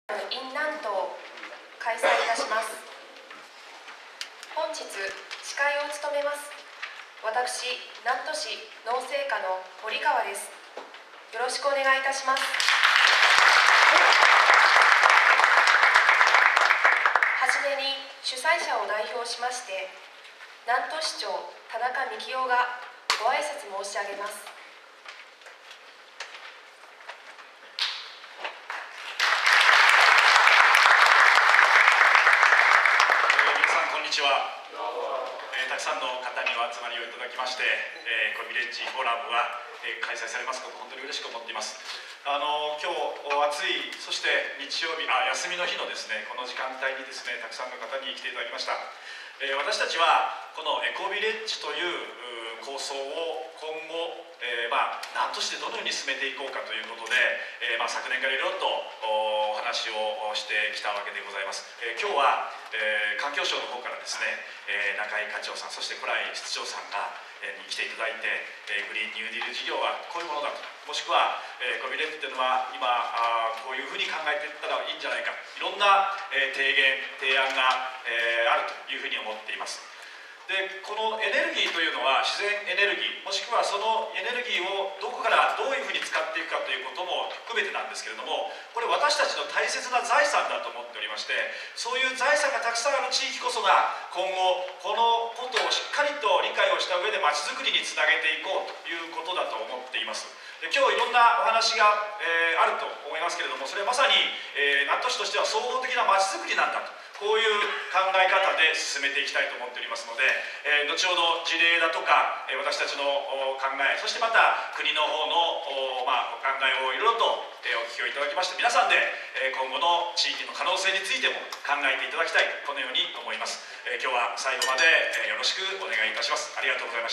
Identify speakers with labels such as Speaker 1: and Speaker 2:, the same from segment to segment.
Speaker 1: in 南東を開催いたします。本日司会を務めます私、南砺市農政課の森川です。よろしくお願いいたします。はじめに主催者を代表しまして南砺市長田中幹夫がご挨拶申し上げます。
Speaker 2: たくさんの方にお集まりをいただきまして、エコビレッジフォーラムは、開催されますことを本当に嬉しく思っています。今日暑い、そして日曜日休みの日のですね、この時間帯にですね、たくさんの方に来ていただきました。私たちはこのエコビレッジという構想を今後、南砺市でどのように進めていこうかということで、昨年からいろいろとお話をしてきたわけでございます。今日は、環境省の方からですね、中井課長さん、そして古来室長さんがに来ていただいて、グリーンニューディール事業はこういうものだと、もしくはエコビレッジというのは今こういうふうに考えていったらいいんじゃないか、いろんな提案があるというふうに思っています。で、このエネルギーというのは自然エネルギー、もしくはそのエネルギーをどこからどういうふうに使っていくかということも含めてなんですけれども、これ私たちの大切な財産だと思っておりまして、そういう財産がたくさんある地域こそが今後このことをしっかりと理解をした上でまちづくりにつなげていこうということだと思っています。で、今日いろんなお話が、あると思いますけれども、それはまさに、南砺市としては総合的なまちづくりなんだと、こういう考え方で進めていきたいと思っておりますので、後ほど事例だとか私たちの考え、そしてまた国の方のお考えをいろいろとお聞きをいただきまして、皆さんで今後の地域の可能性についても考えていただきたい、このように思います。今日は最後までよろしくお願いいたします。ありがとうございました。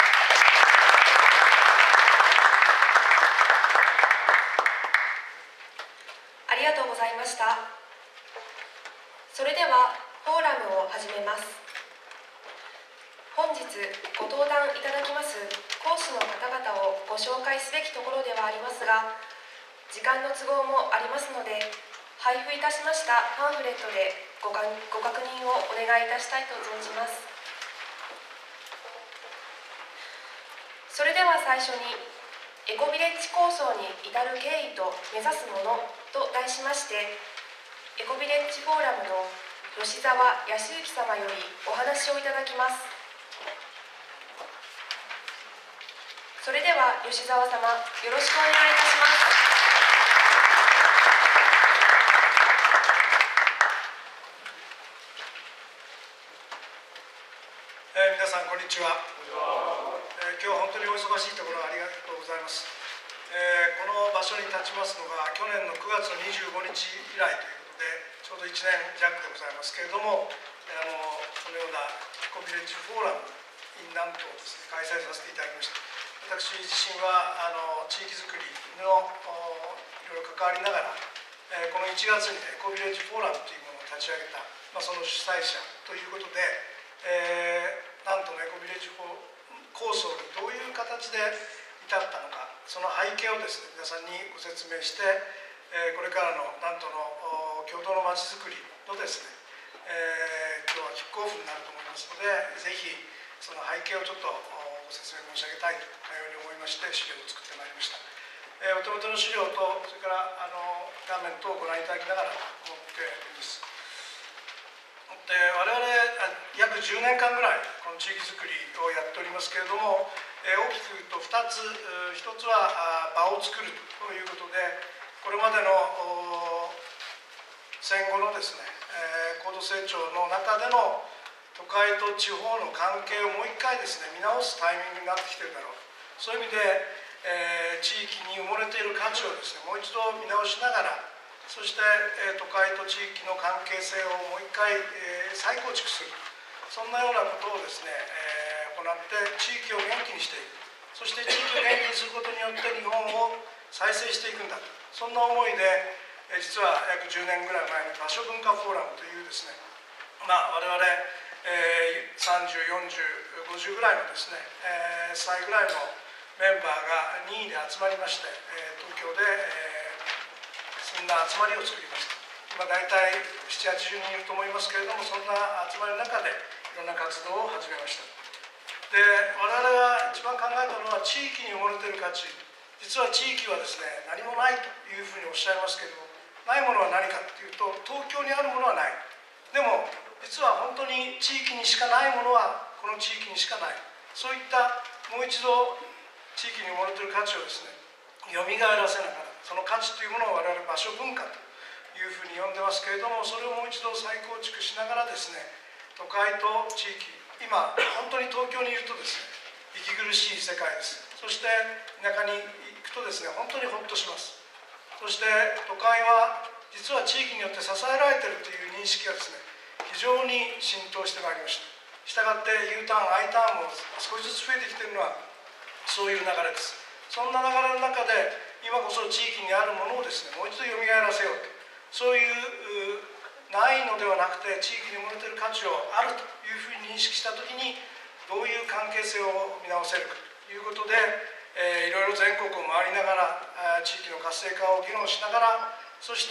Speaker 1: ありがとうございました。それではフォーラムを始めます。本日ご登壇いただきます講師の方々をご紹介すべきところではありますが、時間の都合もありますので、配布いたしましたパンフレットでご確認をお願いいたしたいと存じます。それでは最初にエコビレッジ構想に至る経緯と目指すものと題しまして、エコビレッジフォーラムの吉澤康之様よりお話をいただきます。それでは吉澤様、よろしくお願いいたします。
Speaker 3: 皆さんこんにちは。今日本当にお忙しいところありがとうございます。この場所に立ちますのが去年の9月25日以来ということで、ちょうど1年弱でございますけれども、このようなエコビレッジフォーラム in 南砺をですね、開催させていただきました。私自身は地域づくりのいろいろ関わりながら、この1月にエコビレッジフォーラムというものを立ち上げた、その主催者ということで、南砺のエコビレッジ構想にどういう形で至ったのか、その背景をですね、皆さんにご説明して、これからの南砺の共同のまちづくりのですね、今日はキックオフになると思いますので、ぜひその背景をちょっとご説明申し上げたいというふうに思いまして、資料を作ってまいりました。お手元の資料と、それから画面等をご覧いただきながら思っております。で、我々約10年間ぐらいこの地域づくりをやっておりますけれども、大きく言うと2つ、1つは場を作るということで、これまでの戦後のですね、高度成長の中での都会と地方の関係をもう一回ですね、見直すタイミングになってきているだろう。そういう意味で、地域に埋もれている価値をですね、もう一度見直しながら、そして、都会と地域の関係性をもう一回、再構築する、そんなようなことをですね、行って地域を元気にしていく、そして地域を元気にすることによって日本を再生していくんだと、そんな思いで、実は約10年ぐらい前に場所文化フォーラムというですね、我々30、40、50ぐらいのですね、歳ぐらいのメンバーが任意で集まりまして、東京でそんな集まりを作りました。 今大体7、80人いると思いますけれども、そんな集まりの中でいろんな活動を始めました。で、我々が一番考えたのは、地域に埋もれている価値、実は地域はですね、何もないというふうにおっしゃいますけれども、ないものは何かというと、東京にあるものはない。でも実は本当に地域にしかないものはこの地域にしかない。そういったもう一度地域に埋もれている価値をですね、よみがえらせながら、その価値というものを我々場所文化というふうに呼んでますけれども、それをもう一度再構築しながらですね、都会と地域、今本当に東京にいるとですね、息苦しい世界です。そして田舎に行くとですね、本当にほっとします。そして都会は実は地域によって支えられているという認識がですね、非常に浸透してまいりました。したがって U ターン、I ターンも少しずつ増えてきているのはそういう流れです。そんな流れの中で今こそ地域にあるものをですね、もう一度よみがえらせようと、そういうないのではなくて地域に埋もれている価値をあるというふうに認識したときに、どういう関係性を見直せるかということで、いろいろ全国を回りながら地域の活性化を議論しながら、そして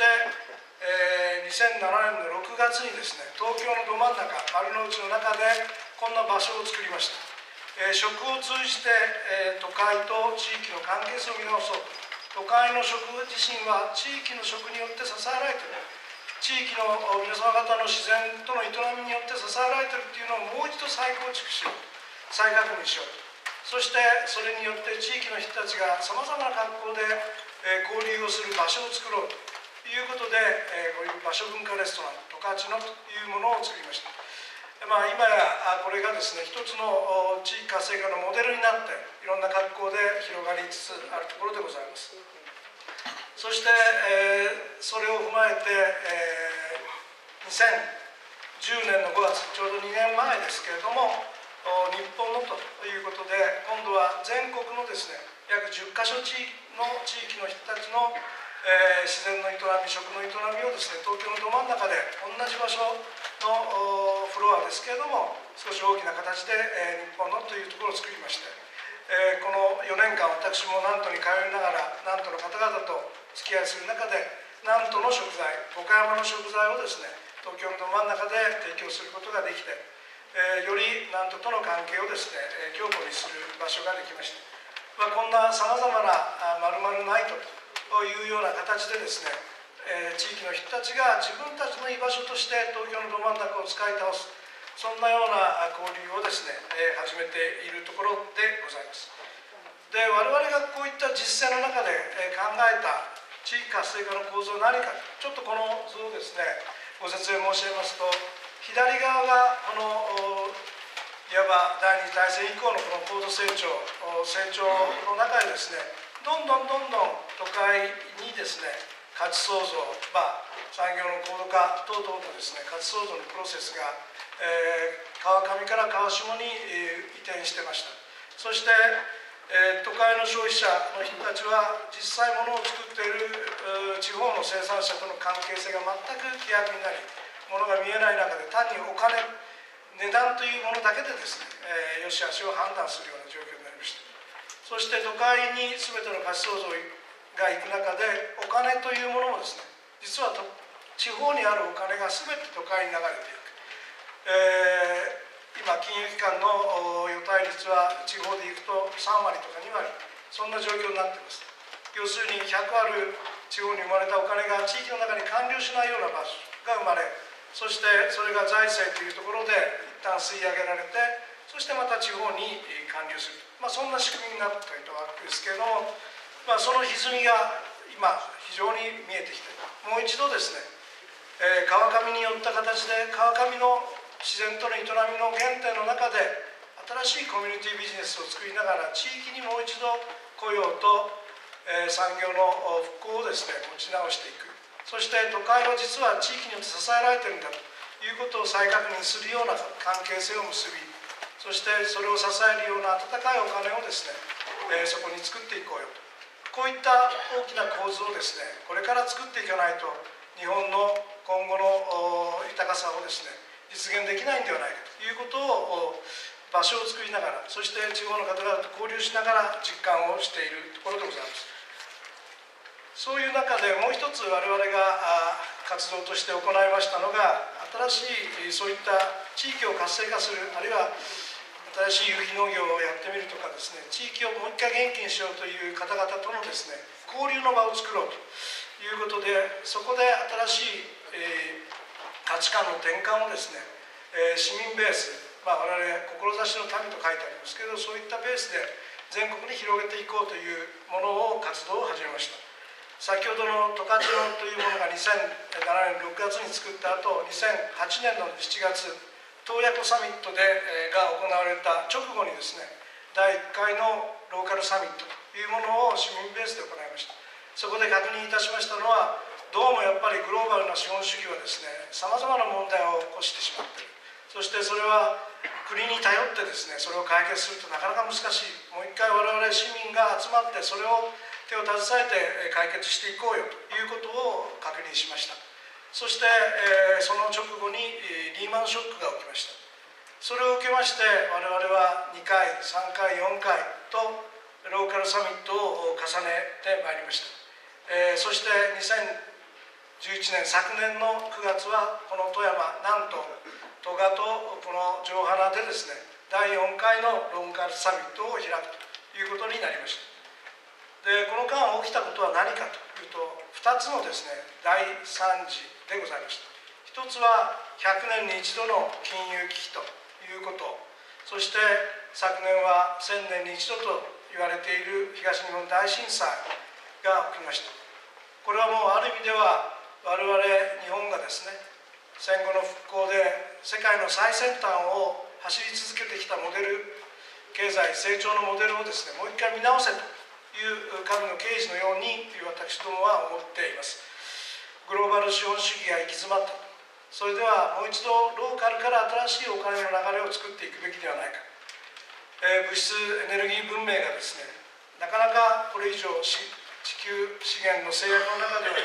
Speaker 3: 、2007年の6月にですね、東京のど真ん中、丸の内の中でこんな場所を作りました。食を通じて、都会と地域の関係性を見直そうと。都会の食自身は地域の食によって支えられている。地域の皆様方の自然との営みによって支えられているというのをもう一度再構築しよう、再確認しようと。そしてそれによって地域の人たちがさまざまな格好で交流をする場所を作ろうということで、こういう場所文化レストラン十勝のというものを作りました。今やこれがですね、一つの地域活性化のモデルになっていろんな格好で広がりつつあるところでございます。そして、それを踏まえて、2010年の5月、ちょうど2年前ですけれども、日本のということで、今度は全国のですね、約10カ所の地域の人たちの、自然の営み、食の営みをですね、東京のど真ん中で同じ場所のフロアですけれども、少し大きな形で、日本のというところを作りまして、この4年間、私も南砺に通いながら、南砺の方々と付き合いする中で、南砺の食材、五箇山の食材をですね、東京のど真ん中で提供することができて、より南砺との関係をですね、強固にする場所ができました。こんなさまざまな〇〇ナイトというような形でですね、地域の人たちが自分たちの居場所として東京のど真ん中を使い倒す、そんなような交流をですね、始めているところでございます。で、我々がこういった実践の中で考えた地域活性化の構造は何か、ちょっとこの図をですね、ご説明申し上げますと、左側がこのいわば第二次大戦以降のこの高度成長の中でですね、どんどん都会にですね、価値創造、産業の高度化等々のですね、価値創造のプロセスが、川上から川下に移転してました。そして、都会の消費者の人たちは実際物を作っている地方の生産者との関係性が全く希薄になり、物が見えない中で単にお金、値段というものだけでですね、良し悪しを判断するような状況になりました。そして都会に全ての価値創造が行く中で、お金というものもですね、実は地方にあるお金が全て都会に流れていく。今金融機関の予貸率は地方でいくと3割とか2割、そんな状況になっています。要するに100ある地方に生まれたお金が地域の中に還流しないような場所が生まれ、そしてそれが財政というところで一旦吸い上げられて、そしてまた地方に還流する、そんな仕組みになっていたわけですけれども、その歪みが今非常に見えてきて、もう一度ですね、川上によった形で川上の自然との営みの原点の中で新しいコミュニティビジネスを作りながら、地域にもう一度雇用と、産業の復興をですね、持ち直していく。そして都会は実は地域によって支えられているんだということを再確認するような関係性を結び、そしてそれを支えるような温かいお金をですね、そこに作っていこうよと。こういった大きな構図をですね、これから作っていかないと日本の今後の豊かさをですね、実現できないんではないかということを場所を作りながら、そして地方の方々と交流しながら実感をしているところでございます。そういう中でもう一つ我々が活動として行いましたのが、新しいそういった地域を活性化する、あるいは新しい有機農業をやってみるとかですね、地域をもう一回元気にしようという方々とのですね、交流の場を作ろうということで、そこで新しい、価値観の転換をですね、市民ベース、我々志の民と書いてありますけど、そういったベースで全国に広げていこうというものを活動を始めました。先ほどの十勝論というものが2007年6月に作った後、2008年の7月洞爺湖サミットが行われた直後にですね、第1回のローカルサミットというものを市民ベースで行いました。そこで確認いたしましたのは、どうもやっぱりグローバルな資本主義はですね、さまざまな問題を起こしてしまっている。そしてそれは国に頼ってですね、それを解決するとなかなか難しい。もう一回我々市民が集まって、それを手を携えて解決していこうよということを確認しました。そして、その直後にリーマンショックが起きました。それを受けまして、我々は2回、3回、4回とローカルサミットを重ねてまいりました。そして2011年、昨年の9月はこの富山、なんと戸賀とこの城原でですね、第4回のローカルサミットを開くということになりました。で、この間起きたことは何かというと、2つのですね、大惨事でございました。1つは100年に一度の金融危機ということ、そして昨年は1000年に一度と言われている東日本大震災が起きました。これはもうある意味では我々日本がですね、戦後の復興で世界の最先端を走り続けてきたモデル経済成長のモデルをですね、もう一回見直せという神の啓示のように私どもは思っています。グローバル資本主義が行き詰まった。それではもう一度ローカルから新しいお金の流れを作っていくべきではないか。物質エネルギー文明がですね、なかなかこれ以上地球資源の制約の中で、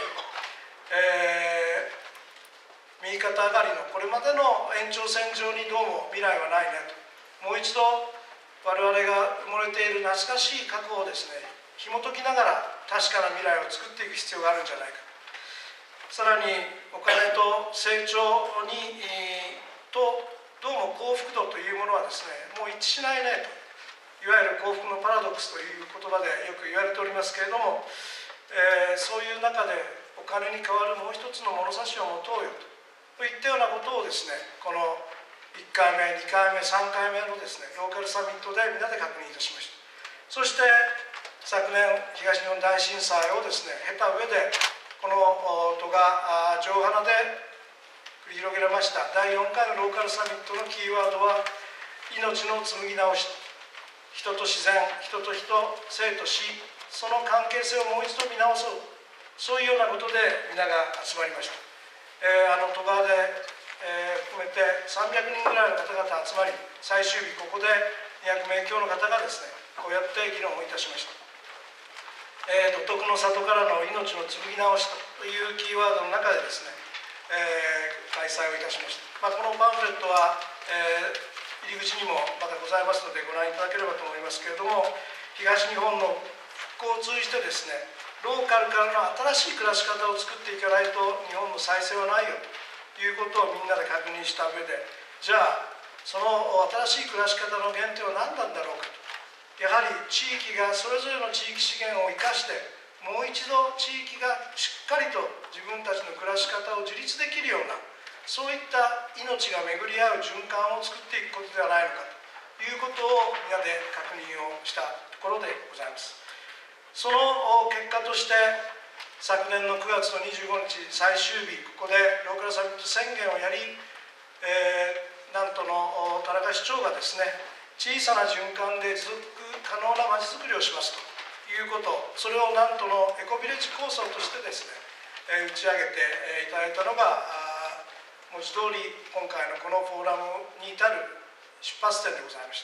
Speaker 3: 右肩上がりのこれまでの延長線上にどうも未来はないねと、もう一度我々が埋もれている懐かしい過去をですね、紐解きながら確かな未来を作っていく必要があるんじゃないか。さらにお金と成長にどうも幸福度というものはですね、もう一致しないねと、いわゆる幸福のパラドックスという言葉でよく言われておりますけれども、そういう中でお金に代わるもう一つの物差しを持とうよといったようなことをですね、この1回目、2回目、3回目のですね、ローカルサミットでみんなで確認いたしました。そして昨年東日本大震災をですね、経た上でこの戸賀城原で繰り広げられました第4回のローカルサミットのキーワードは、命の紡ぎ直し、人と自然、人と人、生と死、その関係性をもう一度見直そう、そういうようなことで皆が集まりました。戸賀で含めて300人ぐらいの方々集まり、最終日ここで200名強の方がですね、こうやって議論をいたしました。独特の里からの命の紡ぎ直しというキーワードの中でですね、開催をいたしました。このパンフレットは、入り口にもまだございますのでご覧いただければと思いますけれども、東日本の復興を通じてですね、ローカルからの新しい暮らし方を作っていかないと日本の再生はないよということをみんなで確認した上で、じゃあその新しい暮らし方の原点は何なんだろうかと。やはり地域がそれぞれの地域資源を生かして、もう一度地域がしっかりと自分たちの暮らし方を自立できるような、そういった命が巡り合う循環を作っていくことではないのかということをみんなで確認をしたところでございます。その結果として昨年の9月の25日最終日、ここでローカルサミット宣言をやり、南砺の田中市長がですね、小さな循環で持続可能なまちづくりをしますということ、それを南砺のエコビレッジ構想としてですね、打ち上げていただいたのが文字通り今回のこのフォーラムに至る出発点でございました。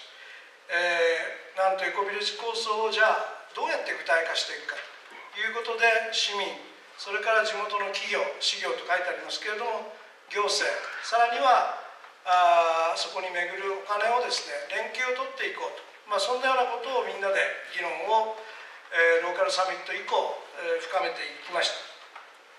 Speaker 3: 南砺エコビレッジ構想をじゃあどうやって具体化していくかということで、市民、それから地元の企業、私業と書いてありますけれども、行政、さらにはそこに巡るお金をですね、連携を取っていこうと、そんなようなことをみんなで議論を、ローカルサミット以降、深めていきました。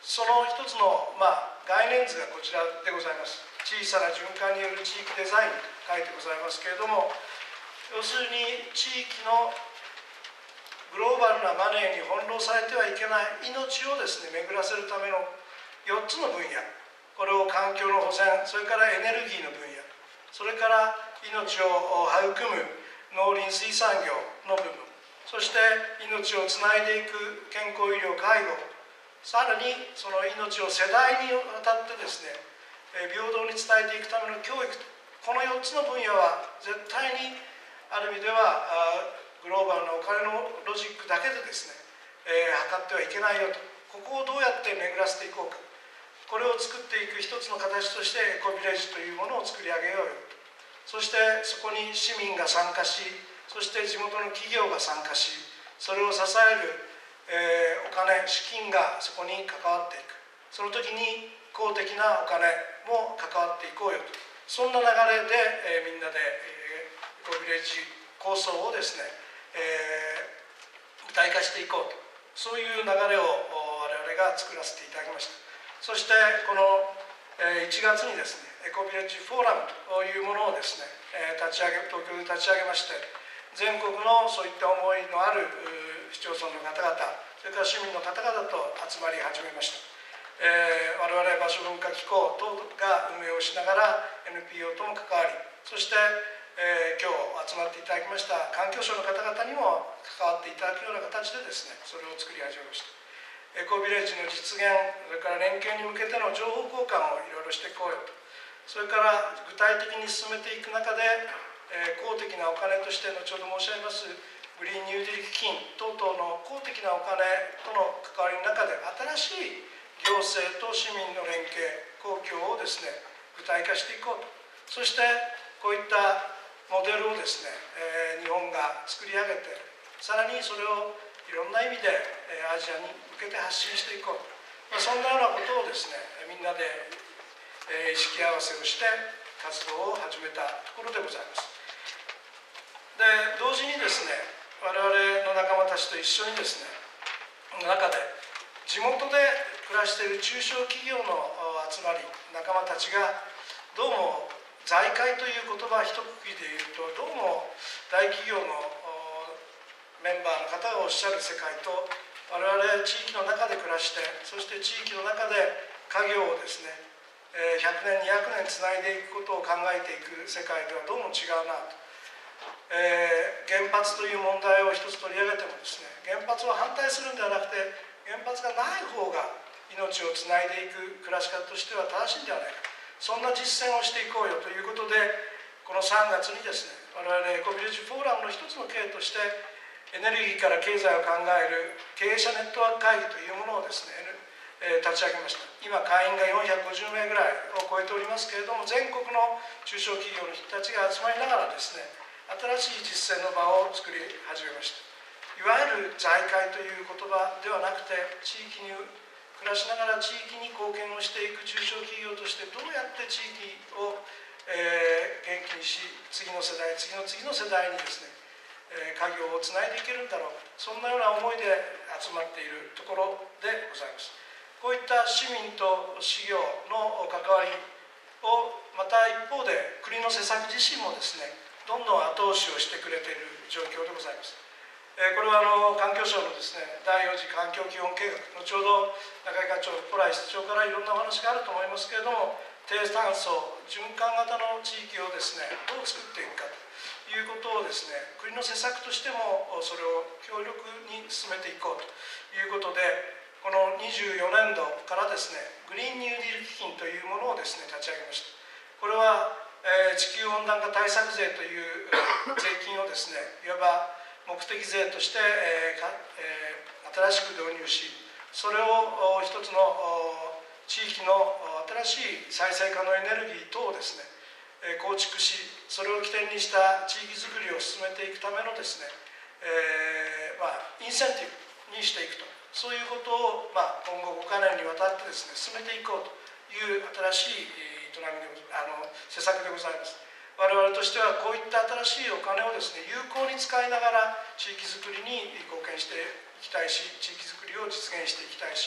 Speaker 3: その一つの、概念図がこちらでございます。小さな循環による地域デザインと書いてございますけれども、要するに地域のグローバルなマネーに翻弄されてはいけない命をですね、巡らせるための4つの分野、これを環境の保全、それからエネルギーの分野、それから命を育む農林水産業の部分、そして命をつないでいく健康医療介護、さらにその命を世代にわたってですね、平等に伝えていくための教育、この4つの分野は絶対にある意味ではグローバルなお金のロジックだけでですね、測ってはいけないよと、ここをどうやって巡らせていこうか、これを作っていく一つの形としてエコビレッジというものを作り上げようよと、そしてそこに市民が参加し、そして地元の企業が参加し、それを支える、お金、資金がそこに関わっていく、その時に公的なお金も関わっていこうよと、そんな流れで、みんなで、エコビレッジ構想をですね、具体化していこうと、そういう流れを我々が作らせていただきました。そしてこの1月にですね、エコビレッジフォーラムというものをですね、東京で立ち上げまして、全国のそういった思いのある市町村の方々、それから市民の方々と集まり始めました。我々場所文化機構等が運営をしながら NPO とも関わり、そして、今日集まっていただきました環境省の方々にも関わっていただくような形でですね、それを作り始めました。エコビレッジの実現、それから連携に向けての情報交換をいろいろしていこうよと、それから具体的に進めていく中で、公的なお金として後ほど申し上げますグリーンニューディル基金等々の公的なお金との関わりの中で、新しい行政と市民の連携、公共をですね、具体化していこうと、そしてこういったモデルをですね、日本が作り上げて、さらにそれをいろんな意味でアジアに向けて発信していこうと、そんなようなことをですね、みんなで意識合わせをして活動を始めたところでございます。で、同時にですね、我々の仲間たちと一緒にですね、中で地元で暮らしている中小企業の集まり、仲間たちがどうも財界という言葉一括りで言うと、どうも大企業のメンバーの方がおっしゃる世界と、我々地域の中で暮らして、そして地域の中で家業をですね、100年200年つないでいくことを考えていく世界ではどうも違うなと、原発という問題を一つ取り上げてもですね、原発を反対するんではなくて、原発がない方が命をつないでいく暮らし方としては正しいんではないか、そんな実践をしていこうよということで、この3月にですね、我々エコビレッジフォーラムの一つの経営として、エネルギーから経済を考える経営者ネットワーク会議というものをですね、立ち上げました。今会員が450名ぐらいを超えておりますけれども、全国の中小企業の人たちが集まりながらですね、新しい実践の場を作り始めました。いわゆる財界という言葉ではなくて、地域に暮らしながら地域に貢献をしていく中小企業としてどうやって地域を、元気にし、次の世代、次の世代にですね、家業をつないでいけるんだろう、そんなような思いで集まっているところでございます。こういった市民と市業の関わりを、また一方で国の施策自身もですね、どんどん後押しをしてくれている状況でございます。これは環境省のですね、第4次環境基本計画、後ほど中井課長、ポライ室長からいろんなお話があると思いますけれども、低炭素循環型の地域をですね、どう作っていくかということをですね、国の施策としてもそれを強力に進めていこうということで、この24年度からですね、グリーンニューディール基金というものをですね、立ち上げました。これは、地球温暖化対策税という税金をですね、いわば目的税として、新しく導入し、それを一つの地域の新しい再生可能エネルギー等をですね、構築し、それを起点にした地域づくりを進めていくためのですね、インセンティブにしていくと、そういうことを、今後5カ年にわたってですね、進めていこうという新しい営みで施策でございます。我々としてはこういった新しいお金をですね、有効に使いながら地域づくりに貢献していきたいし、地域づくりを実現していきたいし、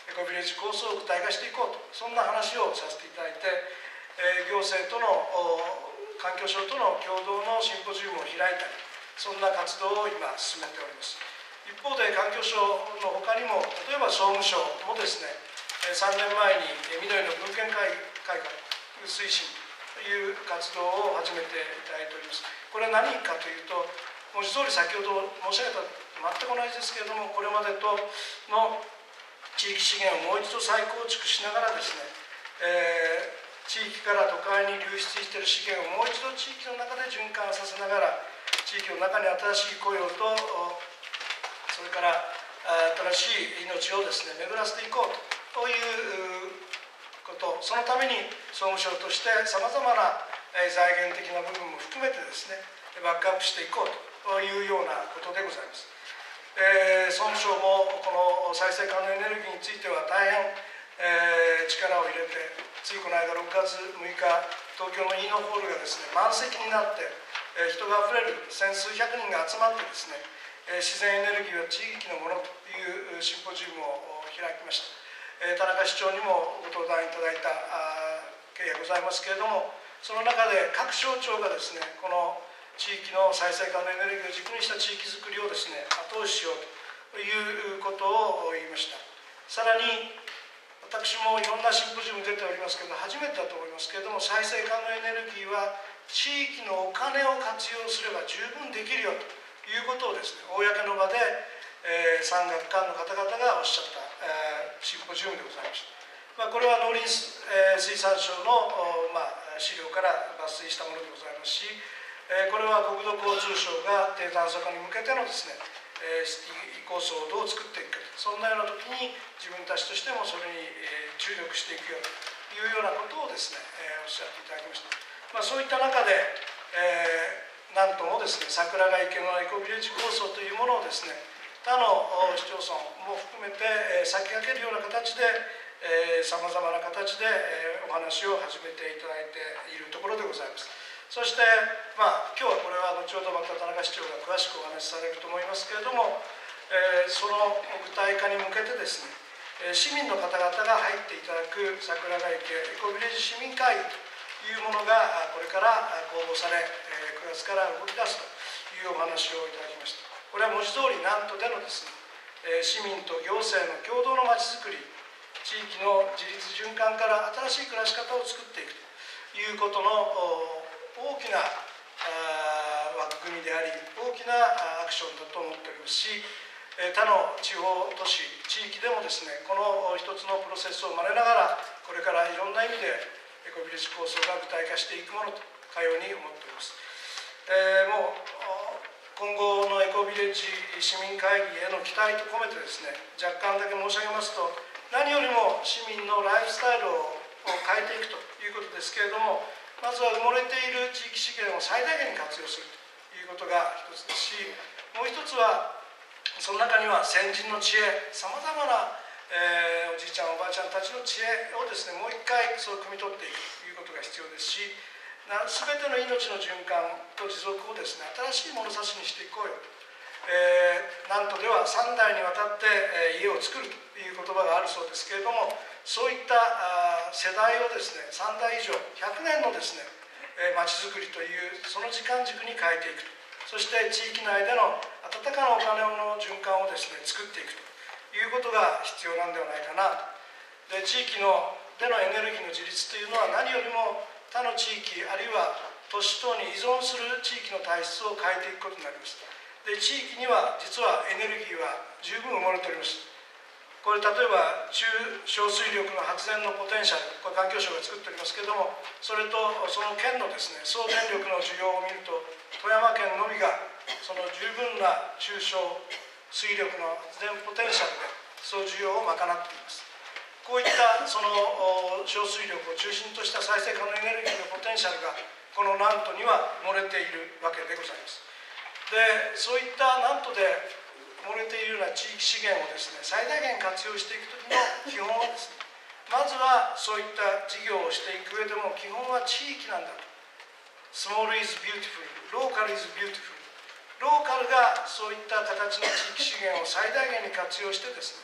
Speaker 3: エコビレッジ構想を具体化していこうと、そんな話をさせていただいて、行政との環境省との共同のシンポジウムを開いたり、そんな活動を今進めております。一方で環境省の他にも、例えば総務省もですね、3年前に緑の文献改革推進という活動を始めていただいております。これは何かというと、文字通り先ほど申し上げた全く同じですけれども、これまでとの地域資源をもう一度再構築しながらですね、地域から都会に流出している資源をもう一度地域の中で循環させながら、地域の中に新しい雇用と、それから新しい命をですね、巡らせていこうということ、そのために総務省としてさまざまな財源的な部分も含めてですね、バックアップしていこうというようなことでございます。総務省もこの再生可能エネルギーについては大変、力を入れて、ついこの間6月6日、東京のイーノホールがですね、満席になって、人があふれる千数百人が集まってですね、自然エネルギーは地域のものというシンポジウムを開きました。田中市長にもご登壇いただいた経緯がございますけれども、その中で各省庁がですね、この地域の再生可能エネルギーを軸にした地域づくりをですね、後押ししようということを言いました。さらに私もいろんなシンポジウム出ておりますけど、初めてだと思いますけれども、再生可能エネルギーは地域のお金を活用すれば十分できるよということをですね、公の場で、産学官の方々がおっしゃった、シンポジウムでございました。これは農林、水産省の、資料から抜粋したものでございますし、これは国土交通省が低炭素化に向けてのですね、シティ構想をどう作っていくか、そんなような時に自分たちとしてもそれに注力していくよというようなことをですね、おっしゃっていただきました。そういった中で、なんともですね、桜ヶ池のエコビレッジ構想というものをですね、他の市町村も含めて先駆けるような形で、さまざまな形でお話を始めていただいているところでございます。そして、今日はこれは後ほどまた田中市長が詳しくお話しされると思いますけれども、その具体化に向けてですね、市民の方々が入っていただく桜ヶ池エコビレッジ市民会議というものがこれから公募され、9月から動き出すというお話をいただきました。これは文字通り南砺でのですね、市民と行政の共同のまちづくり、地域の自立循環から新しい暮らし方を作っていくということの大きな枠組みであり、大きなアクションだと思っておりますし、他の地方都市地域でもですね、この一つのプロセスを真似ながら、これからいろんな意味でエコビレッジ構想が具体化していくものとかように思っております。もう今後のエコビレッジ市民会議への期待と込めてですね、若干だけ申し上げますと、何よりも市民のライフスタイルを変えていくということですけれども、まずは埋もれている地域資源を最大限に活用するということが一つですし、もう一つはその中には先人の知恵、さまざまな、おじいちゃんおばあちゃんたちの知恵をですね、もう一回そう汲み取っていくということが必要ですし、全ての命の循環と持続をですね、新しい物差しにしていこうよと、南砺では3代にわたって、家を作るという言葉があるそうですけれども、そういった世代をですね、3代以上100年のですね、まちづくりというその時間軸に変えていくと、そして地域内での温かなお金の循環をですね、作っていくということが必要なんではないかなと。で、地域のでのエネルギーの自立というのは何よりも他の地域あるいは都市等に依存する地域の体質を変えていくことになります。で、地域には実はエネルギーは十分埋もれております。これ例えば中小水力の発電のポテンシャル、これ環境省が作っておりますけれども、それとその県のですね、総電力の需要を見ると、富山県のみがその十分な中小水力の発電ポテンシャルでその需要を賄っています。こういったその小水力を中心とした再生可能エネルギーのポテンシャルがこの南砺には漏れているわけでございます。で、そういった南砺で漏れているような地域資源をですね、最大限活用していく時の基本はですね、まずはそういった事業をしていく上でも基本は地域なんだと。Small is beautiful, local is beautiful。ローカルがそういった形の地域資源を最大限に活用してですね、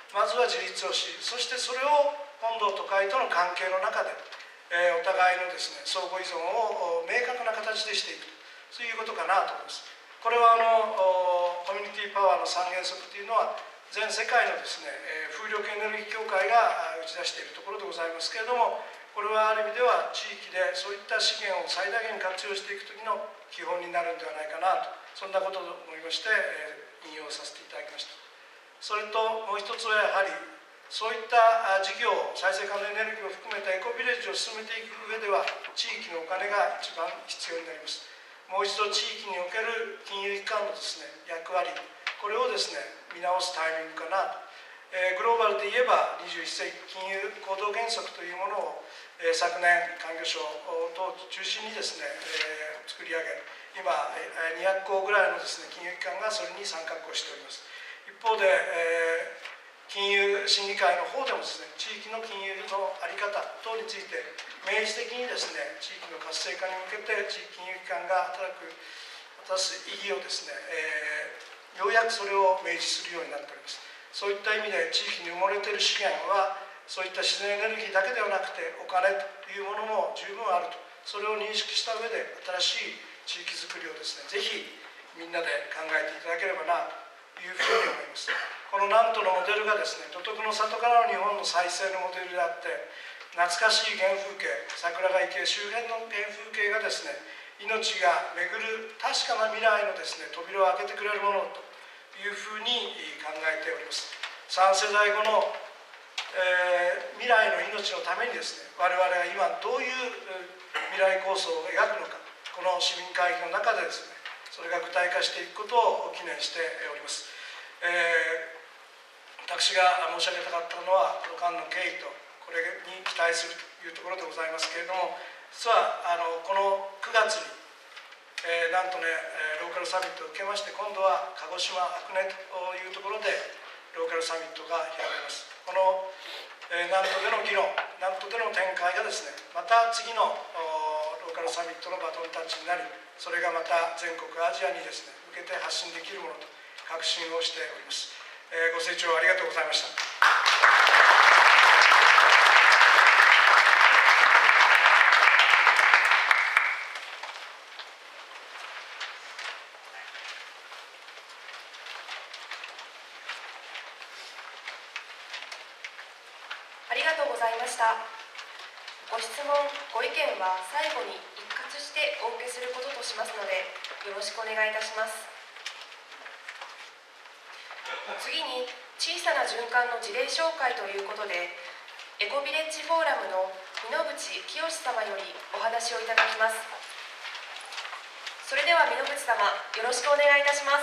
Speaker 3: まずは自立をし、そしてそれを本堂と会との関係の中で、お互いのですね、相互依存を明確な形でしていくと、そういうことかなと思います。これはコミュニティパワーの三原則というのは、全世界のですね、風力エネルギー協会が打ち出しているところでございますけれども、これはある意味では地域でそういった資源を最大限活用していく時の基本になるんではないかなと、そんなことを思いまして、引用させていただきました。それともう一つはやはりそういった事業、再生可能エネルギーを含めたエコビレッジを進めていく上では、地域のお金が一番必要になります。もう一度地域における金融機関のですね、役割、これをですね、見直すタイミングかなと。グローバルで言えば21世紀金融行動原則というものを、昨年環境省等中心にですね、作り上げ、今200校ぐらいのですね、金融機関がそれに参画をしております。一方で、金融審議会の方でもですね、地域の金融の在り方等について明示的にですね、地域の活性化に向けて地域金融機関が果たす意義をですね、ようやくそれを明示するようになっております。そういった意味で地域に埋もれている資源はそういった自然エネルギーだけではなくてお金というものも十分あると、それを認識した上で新しい地域づくりをですね、ぜひみんなで考えていただければなというふうに思います。この南砺のモデルがですね、土徳の里からの日本の再生のモデルであって、懐かしい原風景、桜ヶ池周辺の原風景がですね、命が巡る確かな未来のですね、扉を開けてくれるものというふうに考えております。3世代後の、未来の命のためにですね、我々は今どういう未来構想を描くのか、この市民会議の中でですね、それが具体化していくことを記念しております。私が申し上げたかったのは、この間の経緯とこれに期待するというところでございますけれども、実はこの9月に、なんとね、ローカルサミットを受けまして、今度は鹿児島阿久根というところでローカルサミットが開かれます。この南砺での議論、南砺での展開がですね、また次のローカルサミットのバトンタッチになり、それがまた全国アジアにですね、向けて発信できるものと確信をしております。ご清聴ありがとうございました。
Speaker 1: ありがとうございました。ご質問、ご意見は最後に一括してお受けすることとしますので、よろしくお願いいたします。次に、小さな循環の事例紹介ということで、エコビレッジフォーラムの美濃淵清様よりお話をいただきます。それでは美濃淵様、よろしくお願いいたします。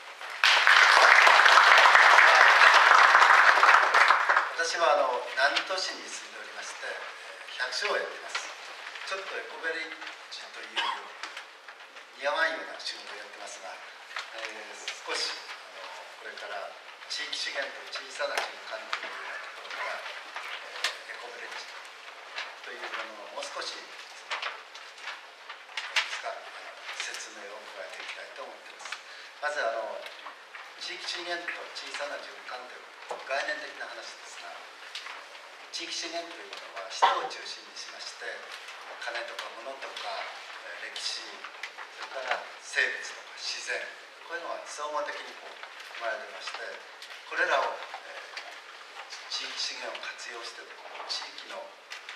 Speaker 4: 私は南砺市に住んでおりまして、百姓をやっています。ちょっとエコビレッジという似合わんような仕事をやってますが、少しこれから地域資源と小さな循環というようなところから、エコビレッジというものをもう少し説明を加えていきたいと思っています。まず地域資源と小さな循環という概念的な話ですが、地域資源というものは人を中心にしまして、金とか物とか歴史、それから生物とか自然、こういうのは総合的に含まれてまして、これらを、地域資源を活用して地域の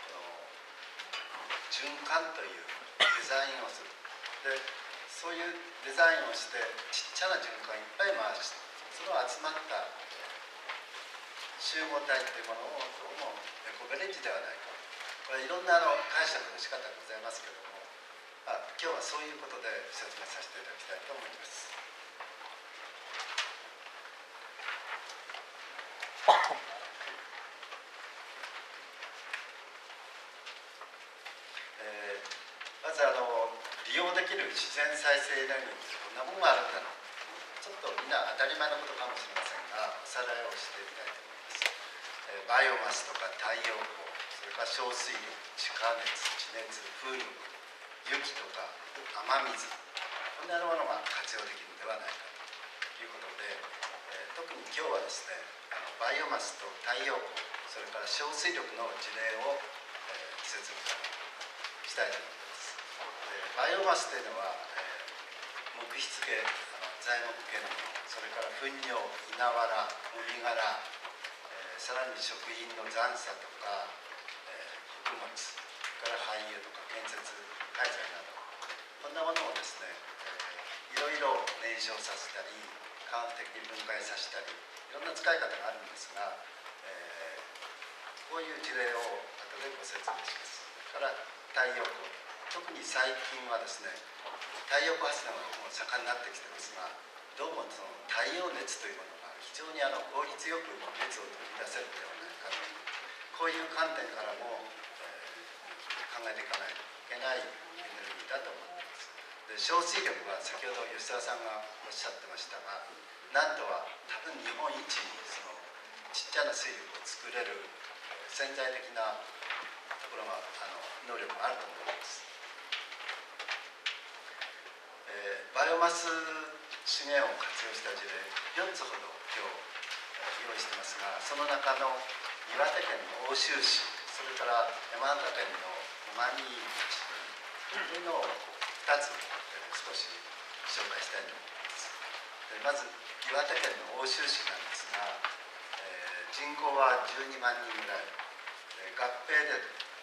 Speaker 4: 循環というデザインをする。で、そういうデザインをしてちっちゃな循環いっぱい回して、その集まった集合体というものをどうもエコビレッジではないか。これいろんな解釈の仕方がございますけれども、今日はそういうことで説明させていただきたいと思います。まず利用できる自然再生エネルギーってどんなものがあるんだろう。ちょっとみんな当たり前のことかもしれませんが、おさらいをしてみたいと思います。バイオマスとか太陽光、それから小水力、地下熱、地熱、風力、雪とか雨水、こんなものが活用できるのではないかということで、 特に今日はですね、バイオマスと太陽光、それから小水力の事例を、説明したいと思います。バイオマスというのは、木質系、材木系のもの、それから糞尿、稲わら、もみ殻、さらに食品の残渣とか、穀物、それから廃油とか建設廃材など、こんなものをですね、いろいろ燃焼させたり、化学的に分解させたり、いろんな使い方があるんですが、こういう事例を後でご説明します。それから太陽光、特に最近はですね、太陽光発電がもう盛んになってきてますが、どうもその太陽熱というものが非常に効率よく熱を取り出せるのではないかと、こういう観点からも、考えていかないといけないエネルギーだと思っています。で、小水力は先ほど吉田さんがおっしゃってましたが、なんとは多分日本一にそのちっちゃな水力を作れる潜在的なところが能力があると思います。バイオマス資源を活用した事例4つほど今日用意してますが、その中の岩手県の奥州市、それから山形県の馬見町というのを2つ少し紹介したいと思います。まず岩手県の奥州市なんですが、人口は12万人ぐらい、合併で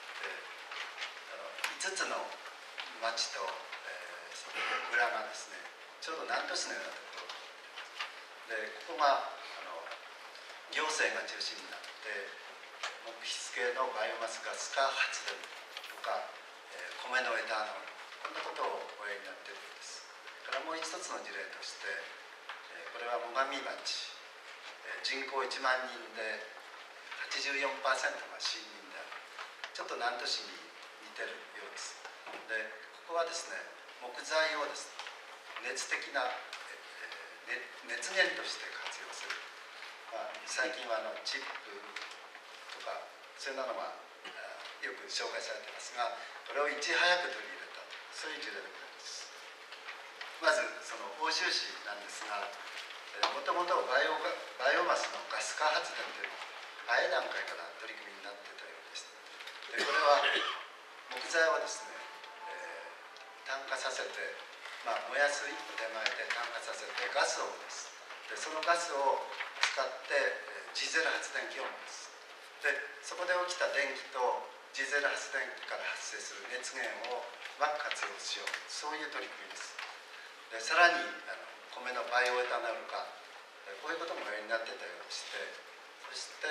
Speaker 4: 5つの町と村がですね、ちょうど南砺市のようなところで、ここが行政が中心になって木質系のバイオマスガス化発電とか、米のエタノール、こんなことをおやりになっているんです。からもう一つの事例として、これは最上町、人口1万人で 84% が森林である、ちょっと南砺市に似てるようです。で、ここはですね、木材をですね、熱的な、熱源として活用する、最近はチップとかそういうのがよく紹介されていますが、これをいち早く取り入れた、そういう事例でございます。まずその奥州市なんですが、もともとバイオマスのガス化発電というのは早い段階から取り組みになっていたようです。で、これは木材をですね、炭化させて、燃やす一歩手前で炭化させてガスを出す。で、そのガスを使ってディーゼル発電機を回す。で、そこで起きた電気とディーゼル発電機から発生する熱源をうまく活用しよう、そういう取り組みです。で、さらに米のバイオエタノール化、こういうこともおやりになってたようでして、そして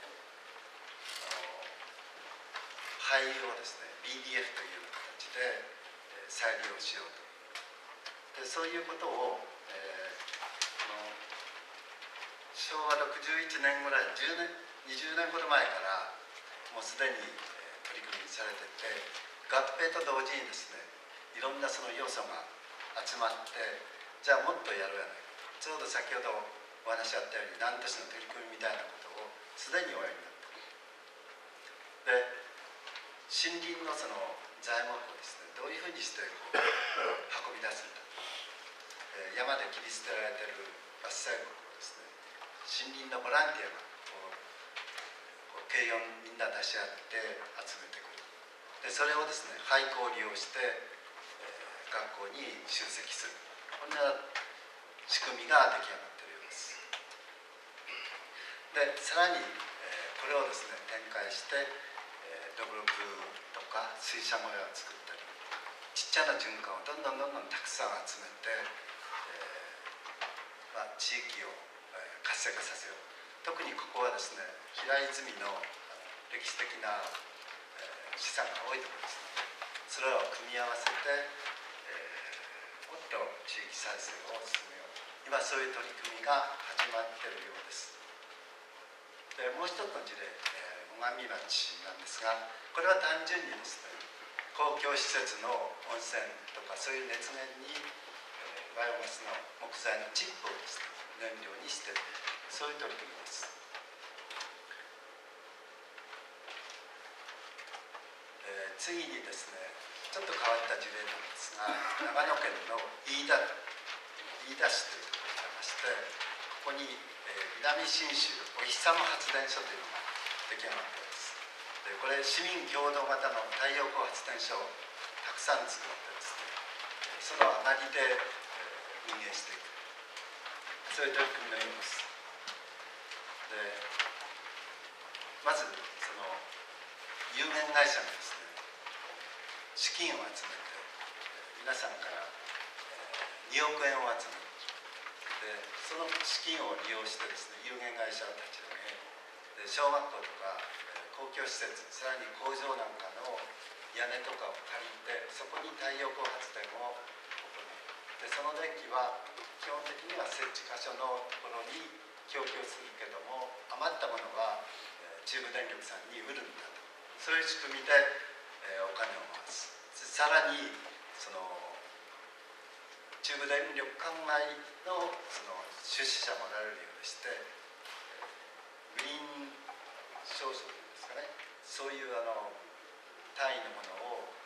Speaker 4: 廃油をですね BDF というような形で再利用しようと。で、そういうことを、昭和61年ぐらい、10年20年ほど前からもうすでに取り組みされていて、合併と同時にですね、いろんなその要素が集まって、じゃあもっとやろうやないか、ちょうど先ほどお話あったように南砺市の取り組みみたいなことをすでにおやりになっている。で、森林のその材木をですね、どういうふうにして運び出すんだ、山で切り捨てられている伐採木をですね、森林のボランティアが軽4みんな出し合って集めてくる。で、それをですね、廃校を利用して、学校に集積する、こんな仕組みが出来上がっているようです。で、さらに、これをですね展開して、どぶろくとか水車小屋を作ったり、ちっちゃな循環をどんどんたくさん集めて、地域を活性化させよう。特にここはですね、平泉の歴史的な資産が多いところですので、それを組み合わせて、もっと地域再生を進めよう。今そういう取り組みが始まっているようです。で、もう一つの事例、最上町なんですが、これは単純にですね、公共施設の温泉とかそういう熱源に、バイオマスの木材のチップをですね、燃料にしている、そういう取り組みです。次にですね、ちょっと変わった事例なんですが、長野県の飯田市というところがありまして、ここに、 南信州お日様発電所というのが出来上がっています。でこれ市民共同型の太陽光発電所をたくさん作ってですね、その上がりで運営していく、そういう取り組みのようです。でまずその有限会社がですね、資金を集めて皆さんから2億円を集めて、でその資金を利用してですね、有限会社を立ち上げ、で小学校とか公共施設、さらに工場なんかの屋根とかを借りて、そこに太陽光発電を行う。でその電気は基本的には設置箇所のところに供給するけども、余ったものは中部電力さんに売るんだと、そういう仕組みでお金を回す。さらにその中部電力管内のその出資者もおられるようでして、グリーン証書というんですかね、そういう単位のものを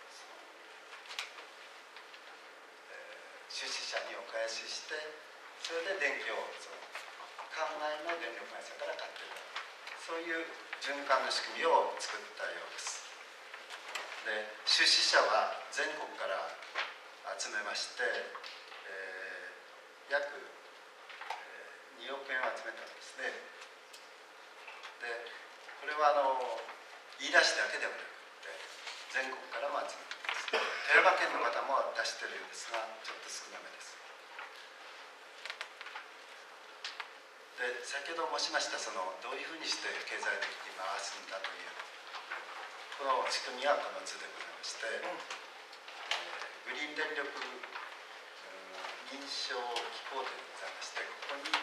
Speaker 4: 出資者にお返しして、それで電気をその管内の電力会社から買っている、そういう循環の仕組みを作ったようです。で出資者は全国から集めまして、約2億円を集めたんですね。でこれは言い出しだけではなくて全国からも集めています。富山県の方も出しているようですが、ちょっと少なめです。で先ほど申しましたそのどういうふうにして経済的に回すんだというこの仕組みはこの図でございまして、グリーン電力認証機構でございまして、ここに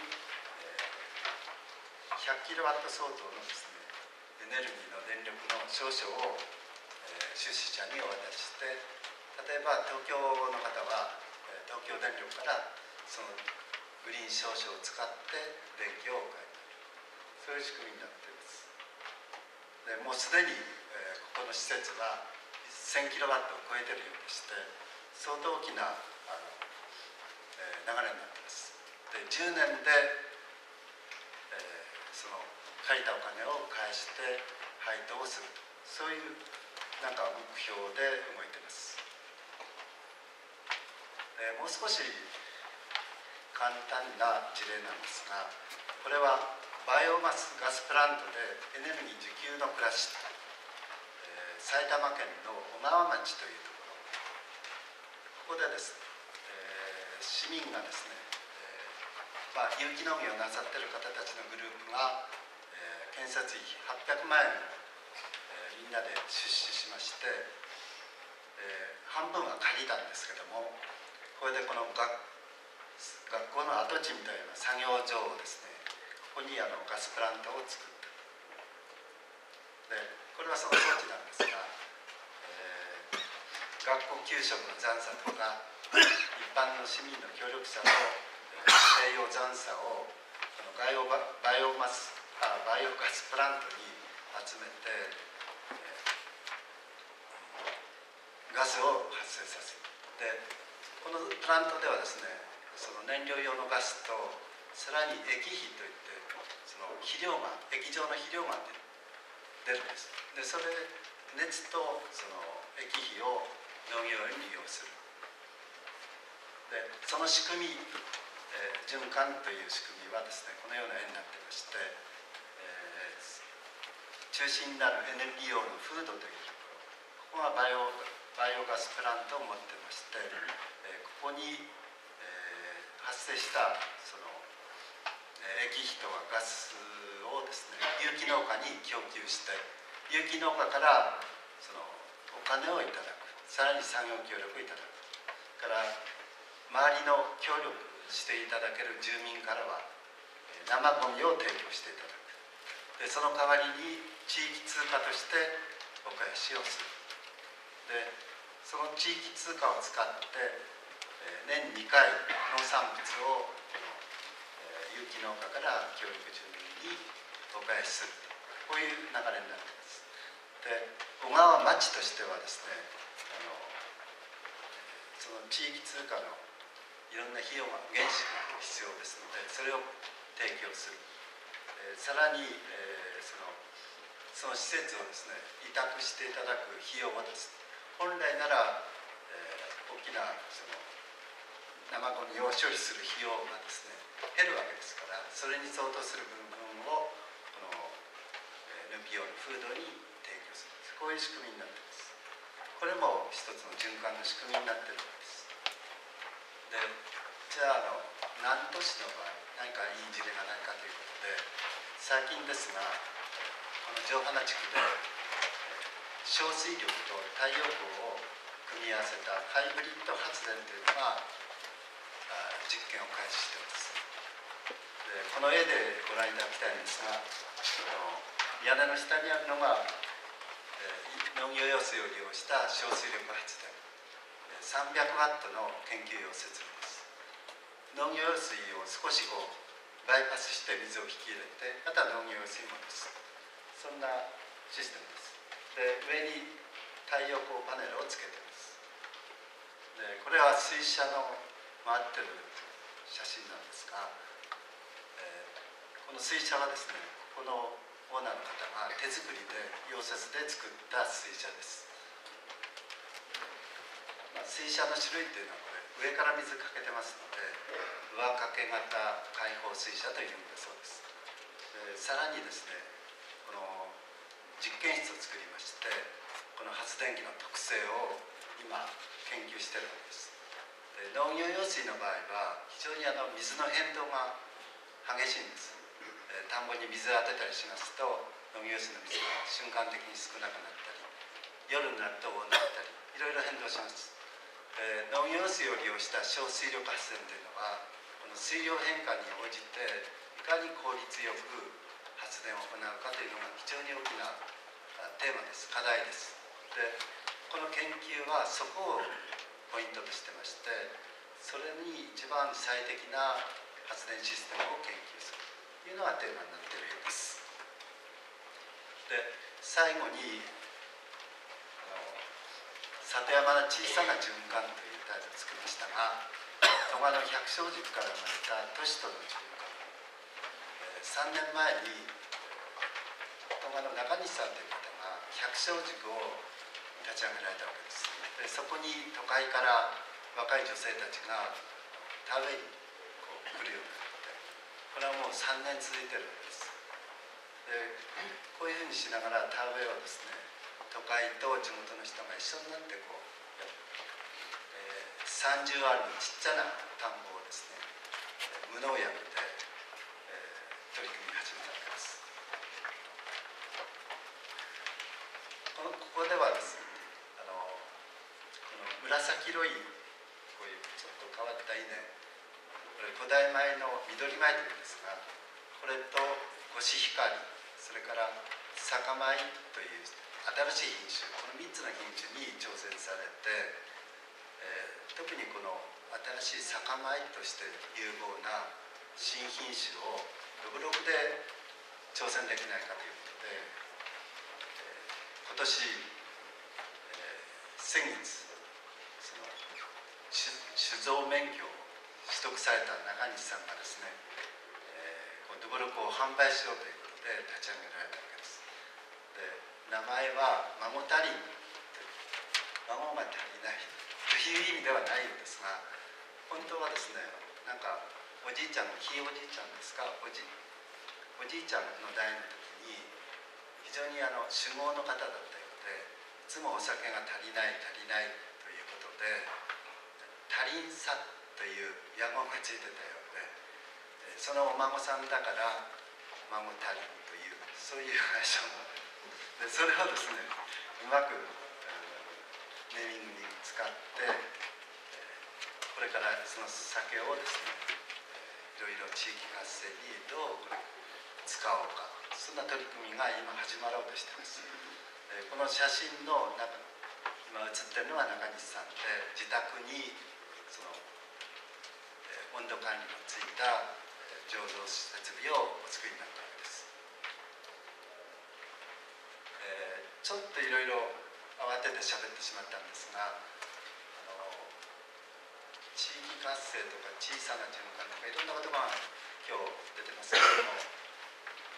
Speaker 4: 100キロワット相当のですね、エネルギーの電力の証書を出資者にお渡しして、例えば東京の方は東京電力からそのグリーン証書を使って電気を買える、そういう仕組みになっています。でもうすでにここの施設は1000キロワットを超えているようでして、相当大きな流れになっています。で10年で、その借りたお金を返して配当をすると、そういうなんか目標で動いています。もう少し簡単な事例なんですが、これはバイオマスガスプラントでエネルギー自給の暮らし、埼玉県の小川町というところ、ここでですね、市民がですね、有機農業をなさっている方たちのグループが、建設費800万円を、みんなで出資しまして、半分は借りたんですけども、これでこの学校の跡地みたいな作業場をですね、ここにガスプラントを作った。でこれはその装置なんですが、学校給食の残差とか一般の市民の協力者の栄養残差をこのバイオガスプラントに集めて、ガスを発生させる。でこのプラントではですね、その燃料用のガスとさらに液肥といってその肥料が液状の肥料が出るんです。でそれ熱とその液肥を農業に利用する。でその仕組み、循環という仕組みはですね、このような絵になっていまして、中心になるエネルギー用のフードというところ、ここがバイオガスプラントを持ってまして、ここに、発生したその、液肥とかガスをですね、有機農家に供給して、有機農家からそのお金をいただく、さらに産業協力をいただくから、周りの協力していただける住民からは生ゴミを提供していただく。でその代わりに地域通貨としてお返しをする。でその地域通貨を使って年2回農産物を有機農家から協力住民にお返しする、こういう流れになっています。で小川町としてはですね、その地域通貨のいろんな費用が原資が必要ですので、それを提供する。 さらに、その施設をですね委託していただく費用もですね、本来なら、大きなその生ゴミを処理する費用がですね減るわけですから、それに相当する部分をこの NPO のフードに提供する、こういう仕組みになっています。これも一つの循環の仕組みになっているわけです。で、じゃあ南砺市の場合何かいい事例がないかということで、最近ですがこの城原地区で小水力と太陽光を組み合わせたハイブリッド発電というのが実験を開始しています。で、この絵でご覧いただきたいんですが、屋根の下にあるのが、農業用水を利用した小水力発電300ワットの研究用設備です。農業用水を少しバイパスして水を引き入れて、また農業用水もです。そんなシステムです。で、上に太陽光パネルをつけています。で、これは水車の回ってる写真なんですが、この水車はですね、このオーナーの方が手作りで溶接で作った水車です。水車の種類というのはこれ上から水かけてますので、上掛け型開放水車というんだそうです。さらにですね、この実験室を作りまして、この発電機の特性を今研究しているわけです。農業用水の場合は非常に水の変動が激しいんです。田んぼに水を当てたりしますと、農業用水の水が瞬間的に少なくなったり、夜になると多くなったり、いろいろ変動します。農業用水を利用した小水力発電というのは、この水量変化に応じていかに効率よく発電を行うかというのが非常に大きなテーマです。課題です。で、この研究はそこをポイントとしてまして、それに一番最適な発電システムを研究するというのがテーマになっているようです。で、最後に里山の小さな循環というタイトルを作りましたが、戸賀の百姓塾から生まれた都市との循環、3年前に戸賀の中西さんという方が百姓塾を立ち上げられたわけです。で、そこに都会から若い女性たちが田植えに来るようになって、これはもう3年続いているわけです。で、こういうふうにしながら田植えをですね、都会と地元の人が一緒になって30アールのちっちゃな田んぼをですね、無農薬で、取り組み始めたわけです。ここではですね、この紫色いこういうちょっと変わった稲、これ古代米の緑米というんですが、これとコシヒカリ、それから酒米という新しい品種、この3つの品種に挑戦されて、特にこの新しい酒米として有望な新品種をどぶろくで挑戦できないかということで、今年、先月その酒造免許を取得された中西さんがですね、どぶろくを販売しようということで立ち上げられたわけです。で、名前は孫足りんという、孫が足りないという意味ではないようですが、本当はですね、なんかおじいちゃんのひいおじいちゃんですか、おじいちゃんの代の時に非常に酒豪の方だったようで、いつもお酒が足りないということで、足りんさという野望がついてたようで、そのお孫さんだから孫足りんという、そういう会社もで、それをですね、うまくネーミングに使って、これからその酒をですね、いろいろ地域活性にどう使おうか、そんな取り組みが今始まろうとしています。この写真の中、今写ってるのは中西さんで、自宅にその温度管理のついた醸造設備をお作りになったわけです。ちょっといろいろ慌てて喋ってしまったんですが、地域活性とか小さな循環とかいろんな言葉が今日出てますけれども、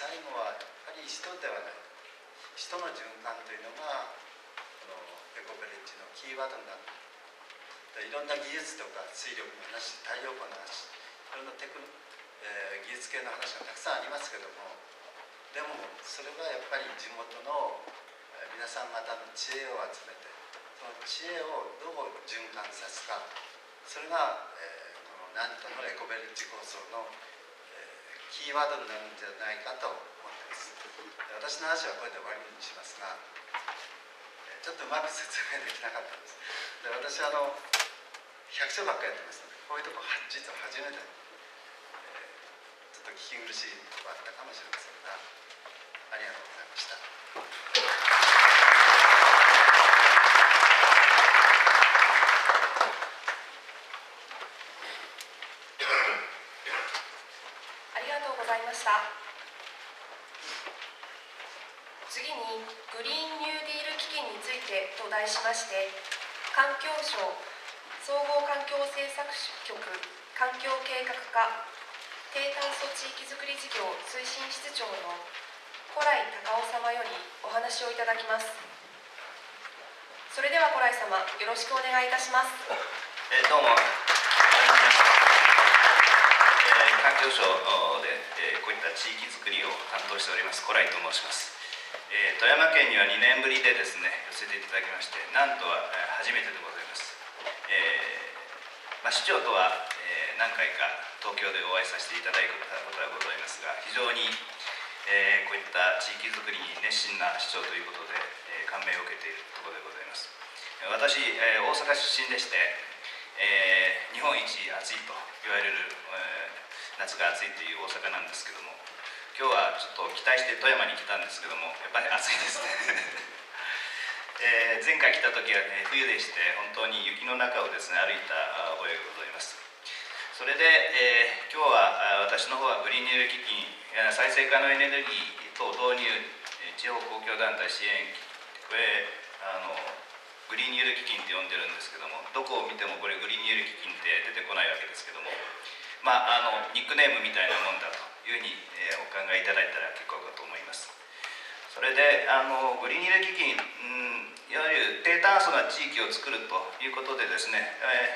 Speaker 4: 最後はやっぱり人ではない、人の循環というのがこのエコビレッジのキーワードになっている。いろんな技術とか水力の話、太陽光の話、いろんな技術系の話がたくさんありますけども、でもそれはやっぱり地元の皆さん方の知恵を集めて、その知恵をどう循環さすか、それが、この南砺のエコビレッジ構想の、キーワードになるんじゃないかと思っています。私の話はこれで終わりにしますが、ちょっとうまく説明できなかったんです。で、私100社ばっかりやってますので、こういうとこ実は初めて、ちょっと聞き苦しいところあったかもしれませんが、ありがとうございました。
Speaker 1: ありがとうございました。次にグリーンニューディール基金についてと題しまして、環境省総合環境政策局環境計画課低炭素地域づくり事業推進室長の古来隆夫様よりお話をいただきます。それでは古来様、よろしくお願いいたします。
Speaker 5: どうも、環境省で、こういった地域づくりを担当しております古来と申します。富山県には2年ぶりでですね寄せていただきまして、なんとは初めてでございます。市長とは、何回か東京でお会いさせていただいたことはございますが、非常に、こういった地域づくりに熱心な市長ということで、感銘を受けているところでございます。私、大阪出身でして、日本一暑いと言われる、夏が暑いという大阪なんですけども、今日はちょっと期待して富山に来たんですけども、やっぱり暑いですね。前回来た時は、冬でして、本当に雪の中をですね歩いた覚えがございます。それで、今日は私の方はグリーンニューディール基金、再生可能エネルギー等導入地方公共団体支援機、これグリーンニューディール基金って呼んでるんですけども、どこを見てもこれグリーンニューディール基金って出てこないわけですけども、ニックネームみたいなもんだというふうに、お考えいただいたら結構かと思います。それでグリーンニューディール基金、いわゆる低炭素な地域を作るということでですね、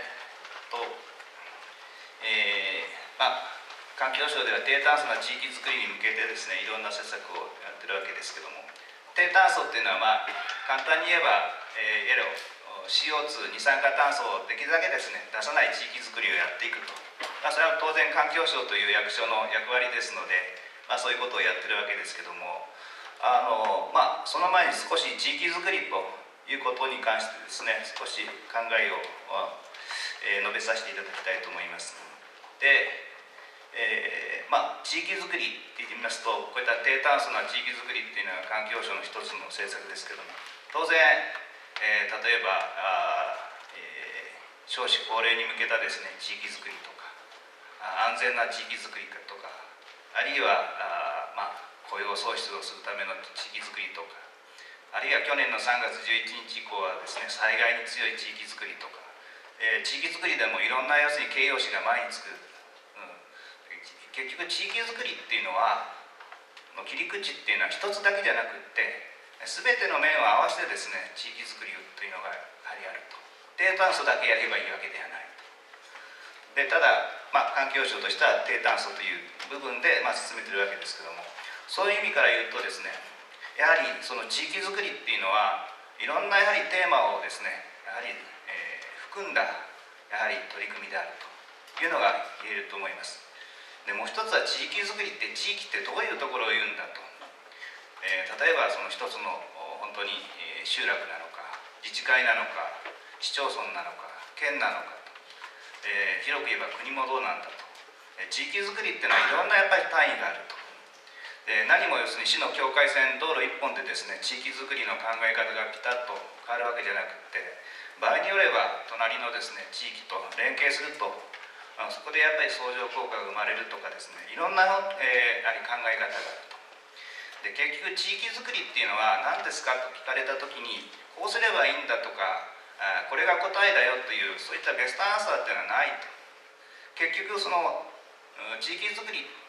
Speaker 5: 環境省では低炭素な地域づくりに向けてですねいろんな施策をやってるわけですけども、低炭素っていうのは簡単に言えば、CO2 二酸化炭素をできるだけですね出さない地域づくりをやっていくと、それは当然環境省という役所の役割ですので、そういうことをやってるわけですけども、その前に少し地域づくりということに関してですね少し考えを、述べさせていただきたいと思います。で、地域づくりって言いますと、こういった低炭素な地域づくりっていうのが環境省の一つの政策ですけども、当然、例えば少子高齢に向けたですね地域づくりとか、安全な地域づくりとか、あるいは雇用創出をするための地域づくりとか、あるいは去年の3月11日以降はですね災害に強い地域づくりとか、地域づくりでもいろんな要するに形容詞が前につく、結局地域づくりっていうのは切り口っていうのは一つだけじゃなくって全ての面を合わせてですね地域づくりというのがやはりあると。低炭素だけやればいいわけではないと。でただ、環境省としては低炭素という部分で、進めてるわけですけども、そういう意味から言うとですね、やはりその地域づくりっていうのはいろんなやはりテーマをですねやはり、含んだやはり取り組みであるというのが言えると思います。でもう一つは地域づくりって地域ってどういうところを言うんだと、例えばその一つの本当に集落なのか自治会なのか市町村なのか県なのかと、広く言えば国もどうなんだと、地域づくりっていうのはいろんなやっぱり単位があると。で何も要するに市の境界線道路一本でですね地域づくりの考え方がピタッと変わるわけじゃなくって、場合によれば隣のですね地域と連携すると、そこでやっぱり相乗効果が生まれるとかですねいろんな、やはり考え方があると。で結局地域づくりっていうのは何ですかと聞かれた時にこうすればいいんだとかこれが答えだよというそういったベストアンサーっていうのはないと。結局その地域づくり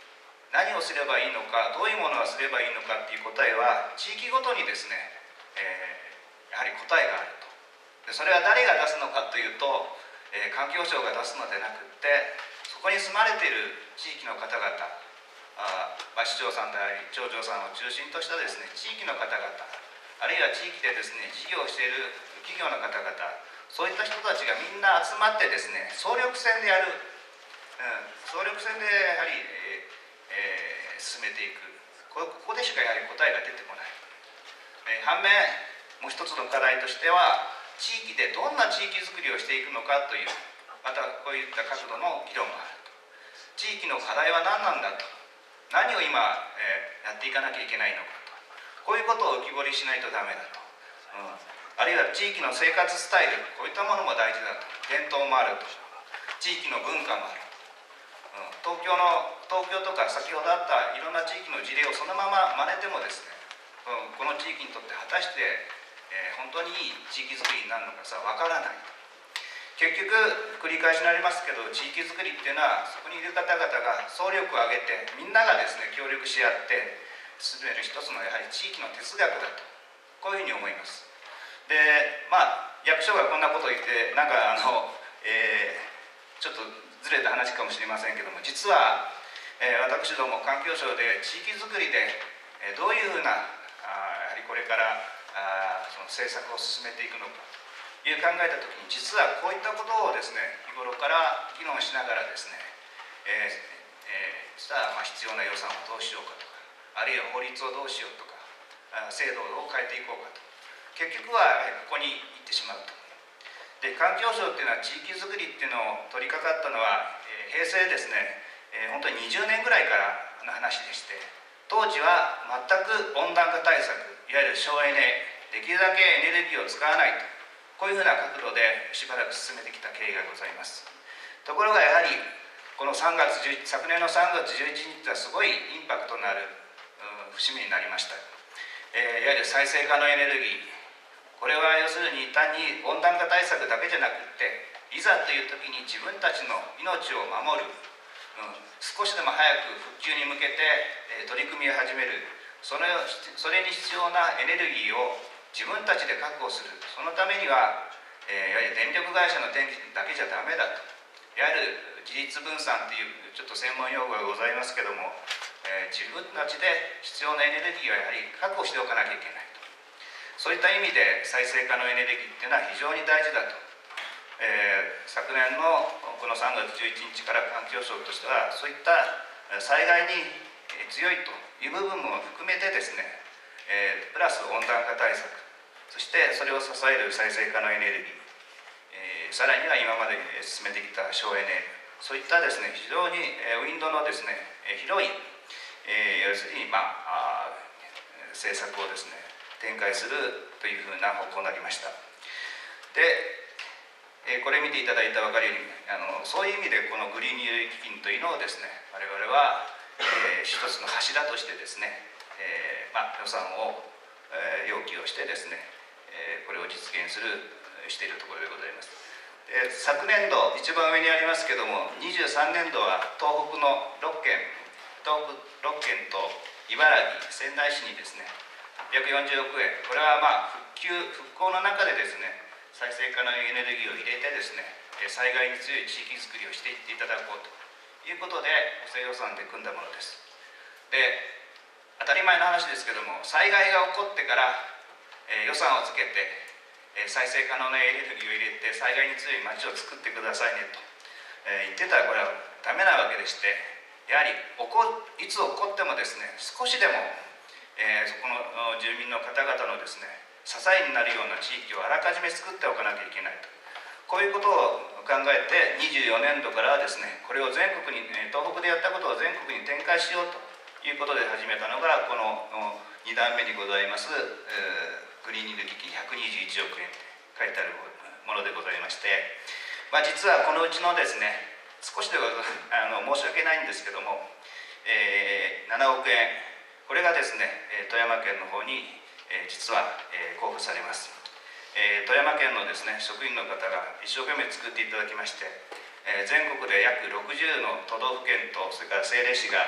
Speaker 5: 何をすればいいのか、どういうものをすればいいのかっていう答えは地域ごとにですね、やはり答えがあると。でそれは誰が出すのかというと、環境省が出すのでなくって、そこに住まれている地域の方々、市長さんであり町長さんを中心としたですね、地域の方々、あるいは地域でですね事業をしている企業の方々、そういった人たちがみんな集まってですね、総力戦でやる、総力戦でやはり、進めていく。ここでしかやはり答えが出てこない。反面もう一つの課題としては、地域でどんな地域づくりをしていくのかという、またこういった角度の議論があると。地域の課題は何なんだと、何を今、やっていかなきゃいけないのかと、こういうことを浮き彫りしないとダメだと、あるいは地域の生活スタイル、こういったものも大事だと。伝統もあると、地域の文化もある、東京とか先ほどあったいろんな地域の事例をそのまま真似てもですね、この地域にとって果たして、本当にいい地域づくりになるのかさわからない。結局繰り返しになりますけど、地域づくりっていうのはそこにいる方々が総力を挙げてみんながですね協力し合って進める一つのやはり地域の哲学だと、こういうふうに思います。で役所がこんなことを言ってなんかちょっとずれた話かもしれませんけども、実は、私ども環境省で地域づくりで、どういうふうなやはりこれからその政策を進めていくのかという考えた時に、実はこういったことをですね日頃から議論しながらですね、必要な予算をどうしようかとか、あるいは法律をどうしようとか、制度をどう変えていこうかと、結局はここに行ってしまうと。で環境省っていうのは地域づくりっていうのを取り掛かったのは、平成ですね、本当に20年ぐらいからの話でして、当時は全く温暖化対策、いわゆる省エネ、できるだけエネルギーを使わないと、こういうふうな角度でしばらく進めてきた経緯がございます。ところがやはりこの昨年の3月11日はすごいインパクトのある節目になりました。いわゆる再生可能エネルギー、これは要するに単に温暖化対策だけじゃなくって、いざという時に自分たちの命を守る、少しでも早く復旧に向けて取り組みを始める、それに必要なエネルギーを自分たちで確保する。そのためには、やはり電力会社の電気だけじゃダメだと。いわゆる自立分散というちょっと専門用語がございますけども、自分たちで必要なエネルギーをやはり確保しておかなきゃいけないと。そういった意味で再生可能エネルギーっていうのは非常に大事だと。昨年のこの3月11日から環境省としてはそういった災害に強いという部分も含めてですね、プラス温暖化対策、そしてそれを支える再生可能エネルギー、さらには今まで進めてきた省エネ、そういったですね非常にウィンドのですね広い、要するに政策をですね展開するというふうな方向になりました。で、これ見ていただいたら分かるようにそういう意味でこのグリーンニュー基金というのをですね我々は、一つの柱としてですね、予算を、要求をしてですね、これを実現しているところでございます。昨年度一番上にありますけども、23年度は東北の6県と茨城仙台市にですね840億円、これは復興の中でですね再生可能エネルギーを入れてですね災害に強い地域づくりをしていっていただこうということで補正予算で組んだものです。で当たり前の話ですけども、災害が起こってから、予算をつけて再生可能なエネルギーを入れて災害に強い町を作ってくださいねと、言ってたらこれはダメなわけでして、やはりいつ起こってもですね少しでも、そこの住民の方々のですね支えになるような地域をあらかじめ作っておかなきゃいけないと、こういうことを考えて24年度からはですねこれを全国に、東北でやったことを全国に展開しようということで始めたのがこの2段目にございますグリーンニュー基金121億円と書いてあるものでございまして、実はこのうちのですね少しでは申し訳ないんですけども、7億円これがですね富山県の方に実は交付されます。富山県のですね職員の方が一生懸命作っていただきまして、全国で約60の都道府県とそれから政令市が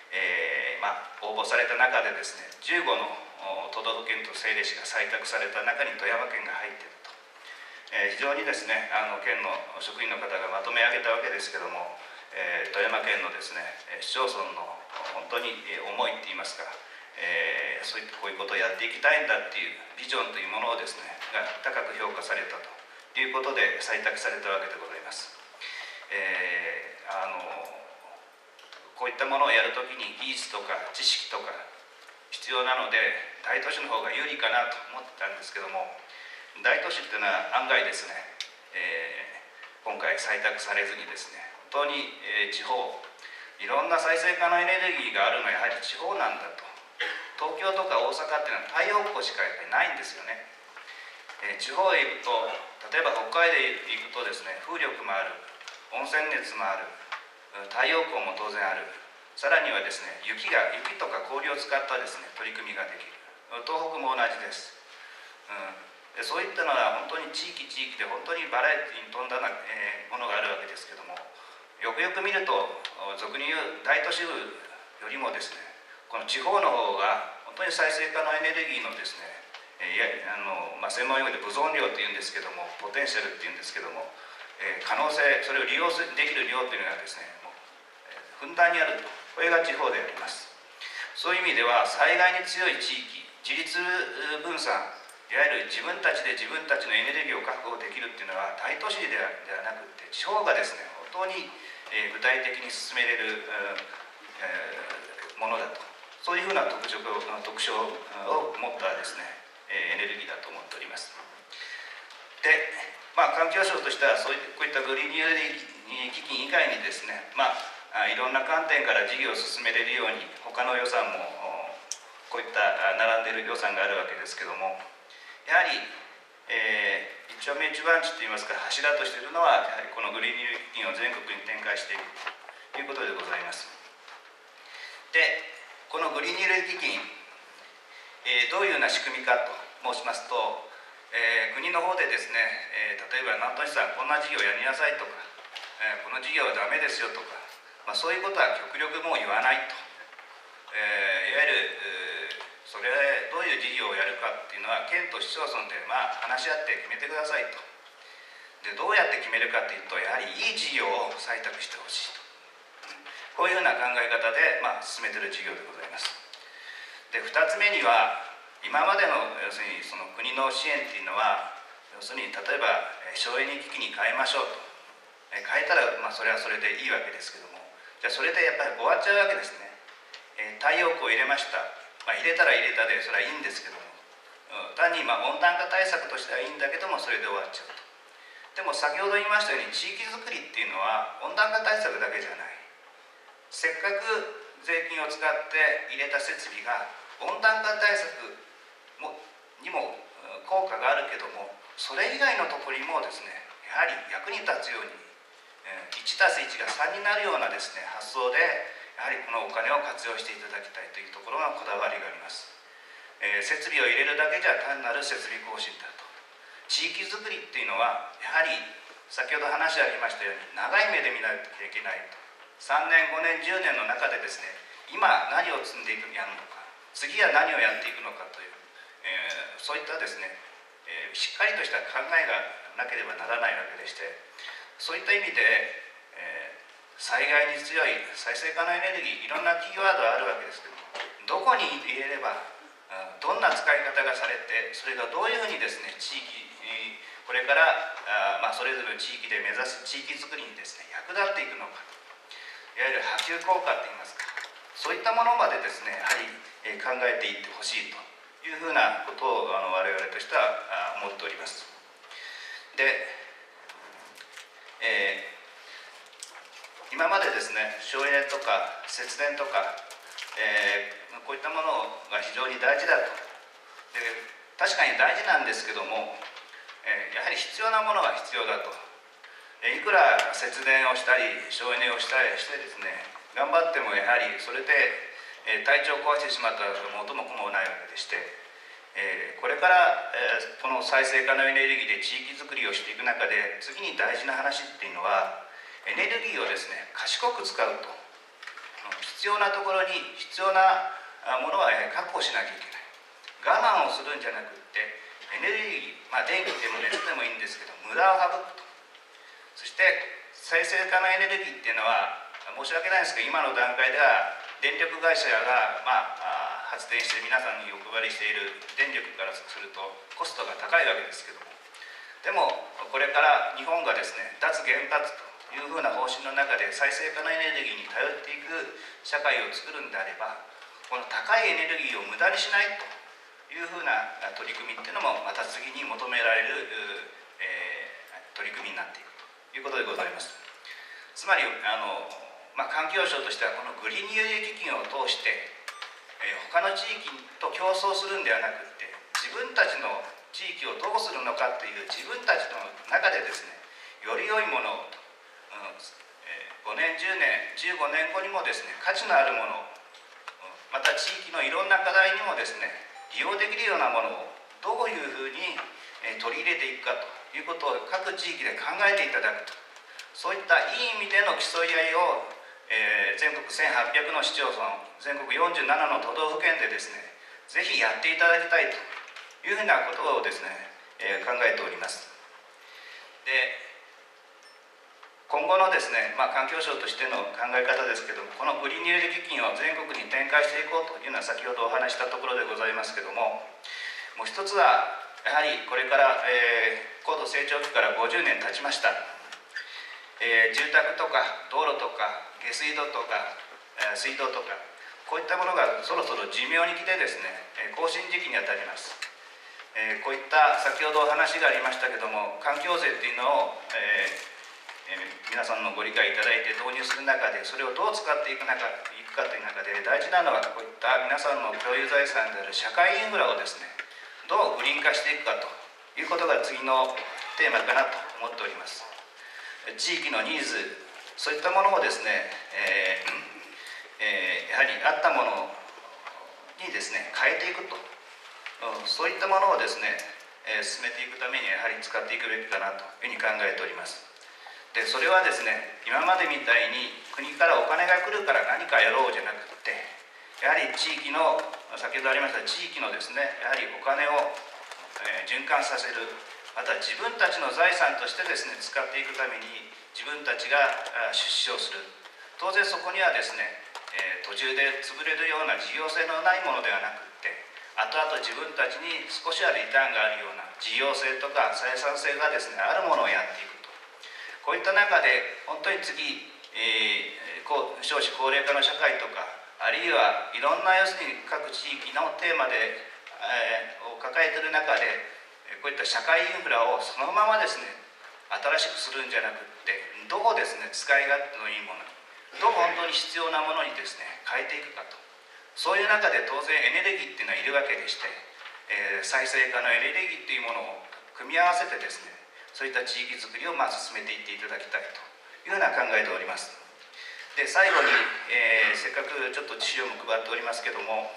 Speaker 5: 応募された中でですね、15の都道府県と政令市が採択された中に富山県が入っていると、非常にですね県の職員の方がまとめ上げたわけですけども、富山県のですね市町村の本当に思いっていいますか、そういったこういうことをやっていきたいんだっていうビジョンというものをですねが高く評価されたということで採択されたわけでございます。こういったものをやるときに技術とか知識とか必要なので大都市の方が有利かなと思ってたんですけども、大都市っていうのは案外ですね、今回採択されずにですね、本当に、地方いろんな再生可能エネルギーがあるのはやはり地方なんだと。東京とか大阪っていうのは太陽光しかやっぱりないんですよね。地方へ行くと、例えば北海道へ行くとですね、風力もある、温泉熱もある、太陽光も当然ある、さらにはですね雪とか氷を使ったですね取り組みができる。東北も同じです。でそういったのは本当に地域で本当にバラエティに富んだものがあるわけですけども、よくよく見ると俗に言う大都市部よりもですねこの地方の方が本当に再生可能エネルギーのですね専門用語でブゾン量というんですけども、ポテンシャルっていうんですけども、可能性、それを利用できる量というのがですねもう、ふんだんにあると。これが地方であります。そういう意味では災害に強い地域、自立分散、いわゆる自分たちで自分たちのエネルギーを確保できるっていうのは大都市ではなくて地方がですね本当に具体的に進めれるものだと、そういうふうな特徴を持ったですねエネルギーだと思っております。で、環境省としてはこういったグリーンニュー基金以外にですね、いろんな観点から事業を進めれるように他の予算もこういった並んでいる予算があるわけですけども、やはり、一丁目一番地といいますか柱としているのはやはりこのグリーンニュー基金を全国に展開していくということでございます。で、このグリーンニュー基金、どういうような仕組みかと申しますと、国の方でですね、例えば南砺市さんこんな事業やりなさいとか、この事業はダメですよとか、そういうことは極力もう言わないと、いわゆるそれどういう事業をやるかっていうのは県と市町村で話し合って決めてくださいと。でどうやって決めるかというと、やはりいい事業を採択してほしいと、こういうような考え方で、進めている事業でございます。で2つ目には今までの要するにその国の支援っていうのは要するに例えば省エネ機器に変えましょうと、変えたらそれはそれでいいわけですけども、じゃあそれでやっぱり終わっちゃうわけですね。太陽光を入れました、入れたら入れたでそれはいいんですけども、単に温暖化対策としてはいいんだけどもそれで終わっちゃうと。でも先ほど言いましたように地域づくりっていうのは温暖化対策だけじゃない。せっかく税金を使って入れた設備が温暖化対策にも効果があるけども、それ以外のところにもですねやはり役に立つように 1+1 が3になるようなですね発想でやはりこのお金を活用していただきたいというところがこだわりがあります。設備を入れるだけじゃ単なる設備更新だと。地域づくりっていうのはやはり先ほど話ありましたように長い目で見ないといけないと。3年5年10年の中でですね今何を積んでいくやるのか、次は何をやっていくのかという、そういったですね、しっかりとした考えがなければならないわけでして、そういった意味で、災害に強い再生可能エネルギーいろんなキーワードがあるわけですけども、どこに入れればどんな使い方がされて、それがどういうふうにですね地域これからそれぞれの地域で目指す地域づくりにですね役立っていくのか、いわゆる波及効果といいますか、そういったものまでですねやはり考えていってほしいというふうなことを我々としては思っております。で、今までですね省エネとか節電とか、こういったものが非常に大事だと。で確かに大事なんですけども、やはり必要なものは必要だと。いくら節電をしたり省エネをしたりしてですね頑張ってもやはりそれで体調を壊してしまったら元も子もないわけでして、これからこの再生可能エネルギーで地域づくりをしていく中で次に大事な話っていうのはエネルギーをですね賢く使うと。 必要なところに必要なものは確保しなきゃいけない。我慢をするんじゃなくってエネルギー、電気でも熱でもいいんですけど無駄を省くと。そして再生可能エネルギーっていうのは申し訳ないですけど今の段階では電力会社が、発電して皆さんにお配りしている電力からするとコストが高いわけですけども、でもこれから日本がですね脱原発というふうな方針の中で再生可能エネルギーに頼っていく社会を作るんであれば、この高いエネルギーを無駄にしないというふうな取り組みっていうのもまた次に求められる、取り組みになっていくということでございます。つまり環境省としてはこのグリーンニュー基金を通して、他の地域と競争するんではなくって自分たちの地域をどうするのかという自分たちの中でですねより良いものをと、5年10年15年後にもですね価値のあるものを、また地域のいろんな課題にもですね利用できるようなものをどういうふうに取り入れていくかということを各地域で考えていただくと、そういったいい意味での競い合いを全国1800の市町村、全国47の都道府県でですねぜひやっていただきたいというふうなことをですね、考えております。で今後のですね、環境省としての考え方ですけども、このグリーンニュー基金を全国に展開していこうというのは先ほどお話したところでございますけども、もう一つはやはりこれから、高度成長期から50年経ちました。住宅とか道路とか下水道とか、水道とかこういったものがそろそろ寿命に来てですね、更新時期にあたります。こういった先ほどお話がありましたけども環境税っていうのを、皆さんのご理解いただいて導入する中でそれをどう使っていくかという中で大事なのはこういった皆さんの共有財産である社会インフラをですねどうグリーン化していくかということが次のテーマかなと思っております。地域のニーズそういったものをですね、やはりあったものにですね変えていくと、そういったものをですね、進めていくためにやはり使っていくべきかなというふうに考えております。でそれはですね今までみたいに国からお金が来るから何かやろうじゃなくってやはり地域の先ほどありました地域のですねやはりお金を、循環させる、また自分たちの財産としてですね使っていくために自分たちが出資をする。当然そこにはですね、途中で潰れるような事業性のないものではなくって後々自分たちに少しはリターンがあるような事業性とか採算性がですねあるものをやっていくと、こういった中で本当に次、少子高齢化の社会とかあるいはいろんな要するに各地域のテーマで、を抱えている中でこういった社会インフラをそのままですね新しくするんじゃなくってどうですね使い勝手のいいものにどう本当に必要なものにですね変えていくかと、そういう中で当然エネルギーっていうのはいるわけでして、再生可能エネルギーっていうものを組み合わせてですねそういった地域づくりを進めていっていただきたいというような考えております。で最後に、せっかくちょっと資料も配っておりますけども、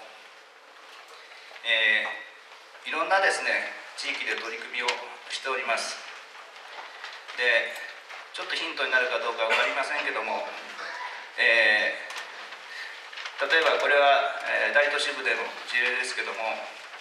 Speaker 5: いろんなですね地域で取り組みをしております。でちょっとヒントになるかどうか分かりませんけども、例えばこれは、大都市部での事例ですけども、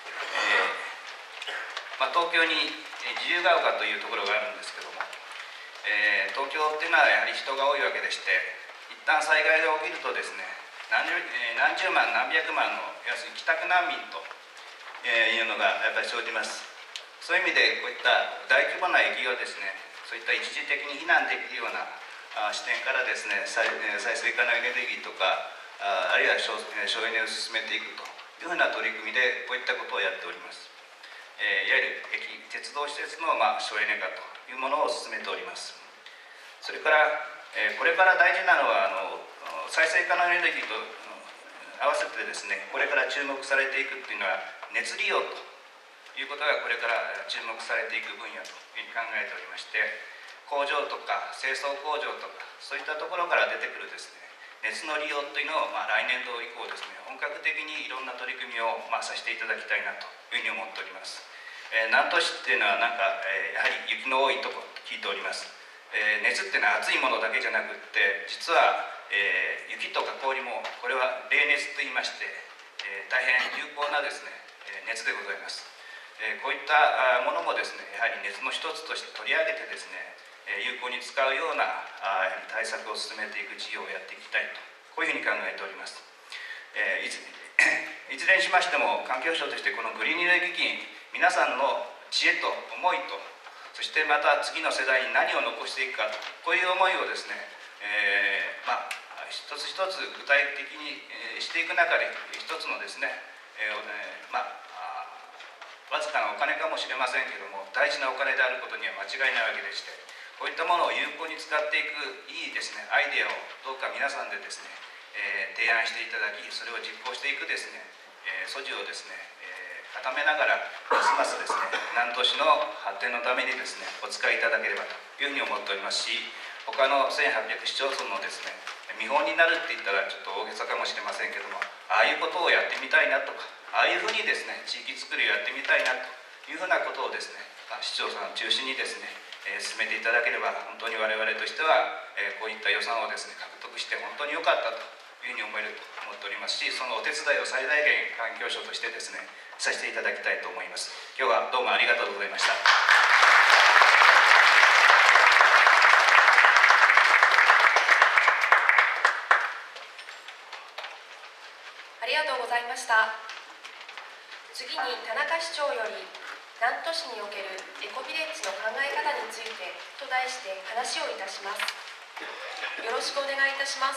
Speaker 5: 東京に自由が丘というところがあるんですけども、東京っていうのはやはり人が多いわけでして一旦災害が起きるとですね何十万何百万の要するに帰宅難民というのがやっぱり生じます。そういう意味でこういった大規模な駅をですねそういった一時的に避難できるような視点からですね再生可能エネルギーとかあるいは省エネを進めていくというふうな取り組みでこういったことをやっております。いわゆる鉄道施設の省エネ化というものを進めております。それから、これから大事なのは再生可能エネルギーと合わせてですねこれから注目されていくっていうのは熱利用ということがこれから注目されていく分野というふうに考えておりまして、工場とか清掃工場とかそういったところから出てくるですね熱の利用というのを、来年度以降ですね本格的にいろんな取り組みを、させていただきたいなというふうに思っております。南砺市っていうのはやはり雪の多いところと聞いております。熱っていうのは熱いものだけじゃなくって実は、 雪とか氷もこれは冷熱といいまして、大変有効なですね、熱でございます。こういったものもですね、やはり熱の一つとして取り上げてですね、有効に使うような対策を進めていく事業をやっていきたいと、こういうふうに考えております。いずれにしましても、環境省としてこのグリーンエネルギー基金、皆さんの知恵と思いと、そしてまた次の世代に何を残していくかと、こういう思いをですね、一つ一つ具体的にしていく中で、一つのですね、わずかなお金かもしれませんけども、大事なお金であることには間違いないわけでして、こういったものを有効に使っていくいいですね、アイデアをどうか皆さんでですね、提案していただき、それを実行していくですね、素地をですね、固めながら、ますますですね、南砺市の発展のためにですね、お使いいただければというふうに思っておりますし、他の1800市町村のですね、見本になるって言ったらちょっと大げさかもしれませんけども、ああいうことをやってみたいなとか、ああいうふうにですね、地域づくりをやってみたいなというふうなことをですね、市長さんを中心にですね、進めていただければ、本当に我々としては、こういった予算をですね、獲得して本当に良かったというふうに思っておりますし、そのお手伝いを最大限環境省としてですね、させていただきたいと思います。今日はどうもありがとうございました。
Speaker 1: ありがとうございました。次に田中市長より、南砺市におけるエコビレッジの考え方についてと題して話をいたします。よろしくお願いいたします。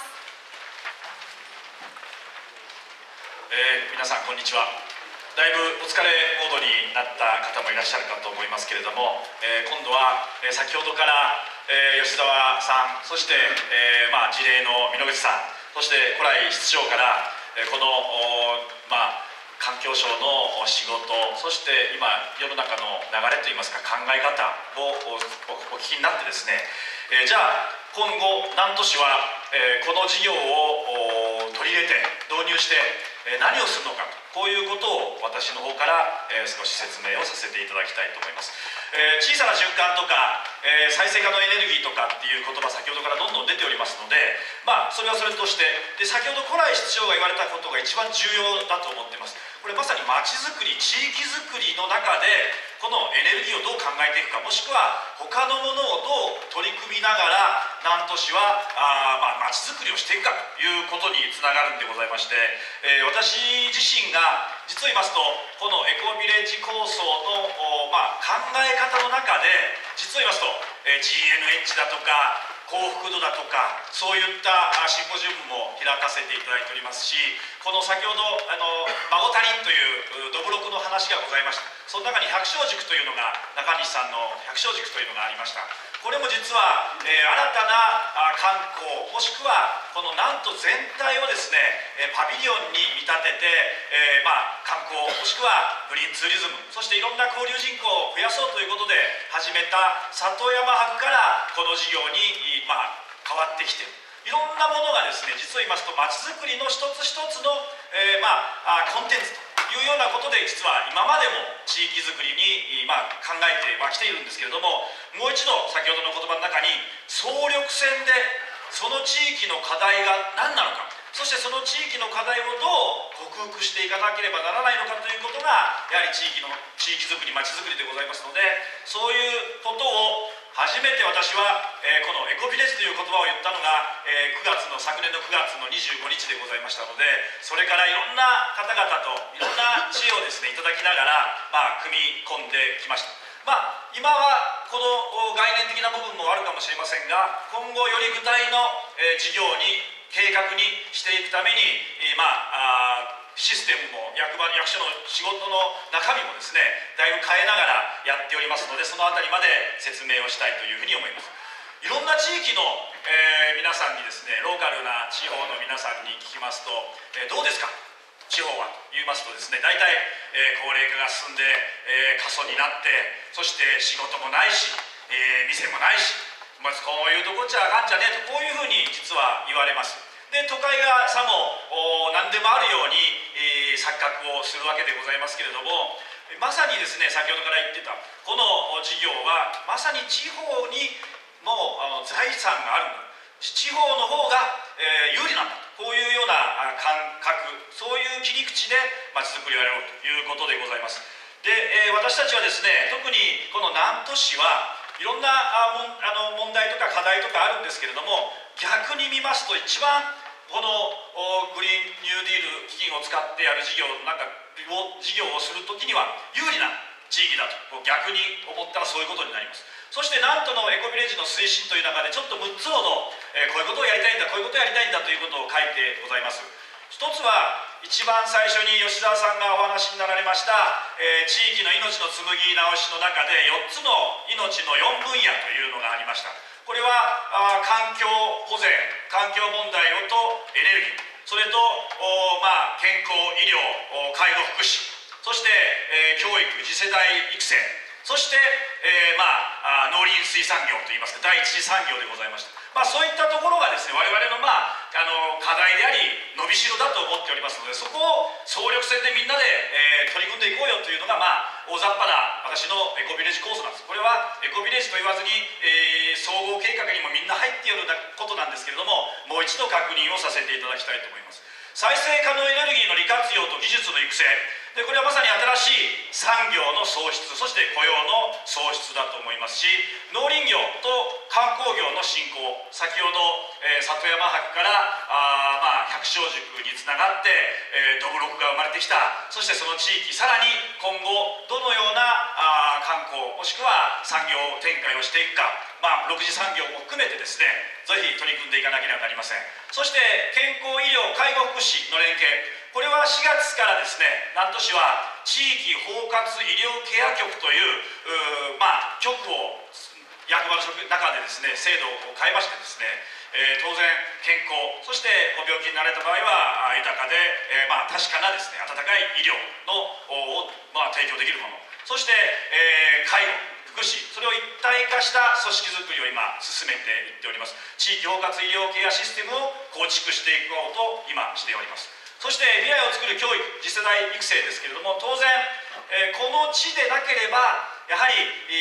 Speaker 2: 皆さんこんにちは。だいぶお疲れモードになった方もいらっしゃるかと思いますけれども、今度は先ほどから吉澤さん、そして事例の美濃口さん、そして古来室長からこの環境省の仕事、そして今世の中の流れといいますか考え方をお聞きになってですね、じゃあ今後南砺市はこの事業を取り入れて導入して何をするのかと、こういうことを私の方から少し説明をさせていただきたいと思います。小さな循環とか再生可能エネルギーとかっていう言葉、先ほどからどんどん出ておりますので、それはそれとして、先ほど古来市長が言われたことが一番重要だと思っています。これまさにまちづくり、地域づくりの中でこのエネルギーをどう考えていくか、もしくは他のものをどう取り組みながら南砺市はまちづくりをしていくかということにつながるんでございまして、私自身が実を言いますと、このエコビレッジ構想の考え方の中で、実を言いますと GNH だとか幸福度だとか、そういったシンポジウムも開かせていただいておりますし、この先ほど孫足りんというどぶろくの話がございました。その中に百姓塾というのが、中西さんの百姓塾というのがありました。これも実は、新たな観光、もしくはこの南砺全体をですねパビリオンに見立てて、観光、もしくはグリーンツーリズム、そしていろんな交流人口を増やそうということで始めた里山博からこの事業に変わってきている。いろんなものがですね、実を言いますとまちづくりの一つ一つの、コンテンツというようなことで、実は今までも地域づくりに、考えてきているんですけれども、もう一度先ほどの言葉の中に総力戦でその地域の課題が何なのか、そしてその地域の課題をどう克服していかなければならないのかということが、やはり地域づくり、まちづくりでございますので、そういうことを初めて私は、このエコビレッジという言葉を言ったのが、昨年の9月の25日でございましたので、それからいろんな方々といろんな知恵をですねいただきながら、組み込んできました。今はこの概念的な部分もあるかもしれませんが、今後より具体の事業に計画にしていくために、システムも役所の仕事の中身もですねだいぶ変えながらやっておりますので、そのあたりまで説明をしたいというふうに思います。いろんな地域の、皆さんにですね、ローカルな地方の皆さんに聞きますと、どうですか地方はと言いますとですね、大体、高齢化が進んで、過疎になって、そして仕事もないし、店もないし、まずこういうとこっちゃあかんじゃねえと、こういうふうに実は言われます。で、都会がさも何でもあるように、錯覚をするわけでございますけれども、まさにですね、先ほどから言ってたこの事業はまさに地方にも財産があるんだ。 地方の方が、有利なんだと、こういうような感覚、そういう切り口でまちづくりをやろうということでございます。で、私たちはですね、特にこの南砺市はいろんな問題とか課題とかあるんですけれども、逆に見ますと一番このグリーンニューディール基金を使ってやる事業をするときには有利な地域だと逆に思ったらそういうことになります。そして南砺のエコビレッジの推進という中でちょっと6つほど、こういうことをやりたいんだ、こういうことをやりたいんだということを書いてございます。一つは一番最初に吉澤さんがお話になられました、地域の命の紡ぎ直しの中で4つの命の4分野というのがありました。これは環境保全、環境問題とエネルギー、それと健康医療、介護福祉、そして、教育、次世代育成、そして、農林水産業といいますか第一次産業でございました。そういったところがですね、我々の課題であり伸びしろだと思っておりますので、そこを総力戦でみんなで、取り組んでいこうよというのが大雑把な私のエコビレッジ構想なんです。これはエコビレッジと言わずに、総合計画にもみんな入っているようなことなんですけれども、もう一度確認をさせていただきたいと思います。再生可能エネルギーの利活用と技術の育成で、これはまさに新しい産業の創出、そして雇用の創出だと思いますし、農林業と観光業の振興、先ほど、里山博から百姓塾につながって、どぶろくが生まれてきた。そしてその地域、さらに今後どのような観光もしくは産業展開をしていくか、6次産業も含めてですね、ぜひ取り組んでいかなければなりません。そして健康医療介護福祉の連携、これは4月からですね、南砺市は地域包括医療ケア局という局を役場の中でですね、制度を変えましてですね、当然健康、そしてご病気になられた場合は豊かで、確かなですね、温かい医療を提供できるもの、そして、介護福祉、それを一体化した組織づくりを今進めていっております。地域包括医療ケアシステムを構築していこうと今しております。そして未来を作る教育、次世代育成ですけれども、当然、この地でなければやはり、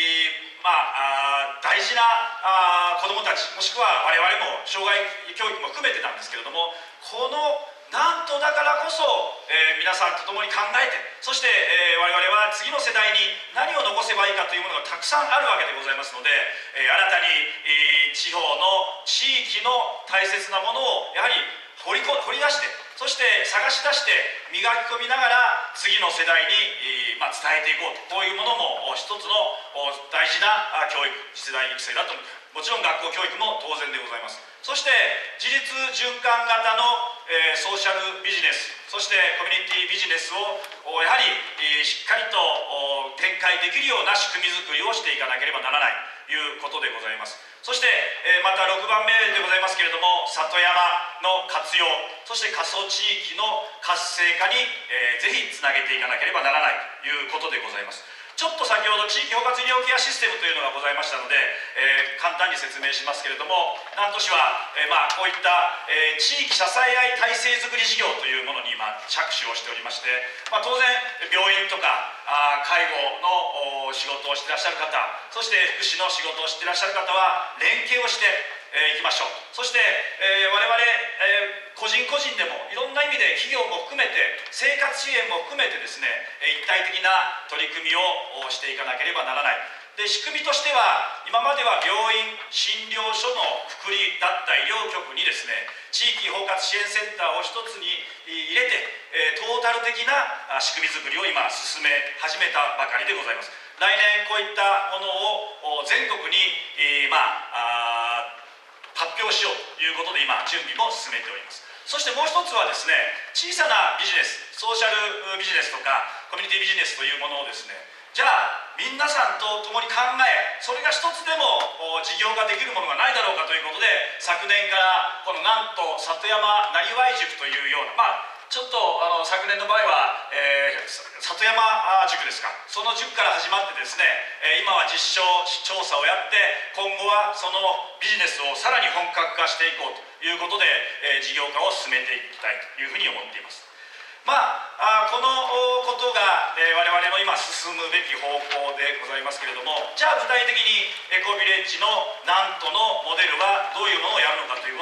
Speaker 2: 大事な子どもたち、もしくは我々も障害教育も含めてなんですけれども、この南砺だからこそ、皆さんと共に考えて、そして、我々は次の世代に何を残せばいいかというものがたくさんあるわけでございますので、新たに、地方の地域の大切なものをやはり掘り出して、そして探し出して磨き込みながら次の世代に、伝えていこうと、こういうものも一つの大事な教育、次世代育成だと思います。もちろん学校教育も当然でございます。そして自立循環型の、ソーシャルビジネス、そしてコミュニティビジネスをやはり、しっかりと展開できるような仕組み作りをしていかなければならないということでございます。そして、また6番目でございますけれども、里山の活用、そして過疎地域の活性化に、ぜひつなげていかなければならないということでございます。ちょっと先ほど地域包括医療ケアシステムというのがございましたので、簡単に説明しますけれども、南砺市は、こういった、地域支え合い体制づくり事業というものに今着手をしておりまして、当然病院とか介護の仕事をしていらっしゃる方、そして福祉の仕事をしていらっしゃる方は連携をしていきましょう。そして、我々、個人個人でもいろんな意味で企業も含めて生活支援も含めてですね、一体的な取り組みをしていかなければならない。で、仕組みとしては今までは病院診療所のくくりだった医療局にですね、地域包括支援センターを一つに入れて、トータル的な仕組み作りを今進め始めたばかりでございます。来年こういったものを全国に、発表しようということで今準備も進めております。そしてもう一つはですね、小さなビジネス、ソーシャルビジネスとかコミュニティビジネスというものをですね、じゃあ皆さんと共に考え、それが一つでも事業ができるものがないだろうかということで、昨年からこの南砺里山なりわい塾というような、ちょっと昨年の場合は、里山塾ですか、その塾から始まってですね、今は実証調査をやって、今後はそのビジネスをさらに本格化していこうということで、事業化を進めていきたいというふうに思っています。このことが、我々の今進むべき方向でございますけれども、じゃあ具体的にエコビレッジの南砺のモデルはどういうものをやるのかという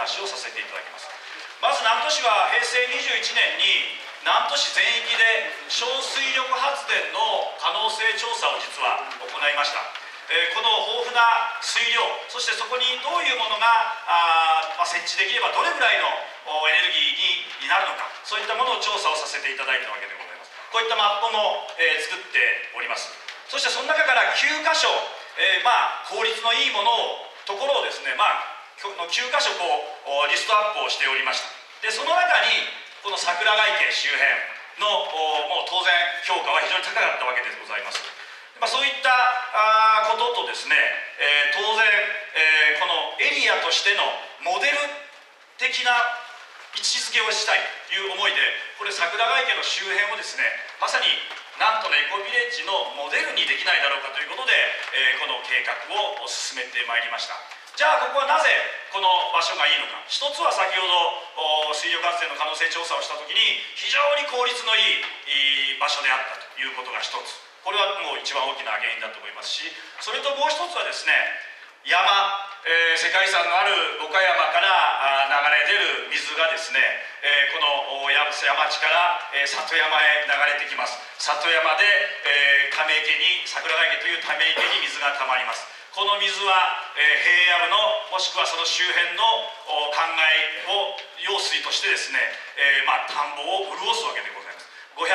Speaker 2: 話をさせていただきます。まず南砺市は平成21年に南砺市全域で小水力発電の可能性調査を実は行いました。この豊富な水量、そしてそこにどういうものが設置できればどれぐらいのエネルギーになるのか、そういったものを調査をさせていただいたわけでございます。こういったマップも作っております。そしてその中から9箇所、効率のいいものところをですね、9箇所リストアップをしておりました。でその中にこの桜ヶ池周辺のもう当然評価は非常に高かったわけでございます。そういったこととですね、当然、このエリアとしてのモデル的な位置づけをしたいという思いで、これ桜ヶ池の周辺をですね、まさに南砺のエコビレッジのモデルにできないだろうかということで、この計画を進めてまいりました。じゃあここはなぜこの場所がいいのか。一つは先ほど水力発電の可能性調査をした時に非常に効率のいい場所であったということが一つ、これはもう一番大きな原因だと思いますし、それともう一つはですね、山、世界遺産のある岡山から流れ出る水がですね、この山地から里山へ流れてきます。里山でため池に、桜ヶ池というため池に水がたまります。この水は平野部のもしくはその周辺の灌漑を用水としてですね、田んぼを潤すわけでございます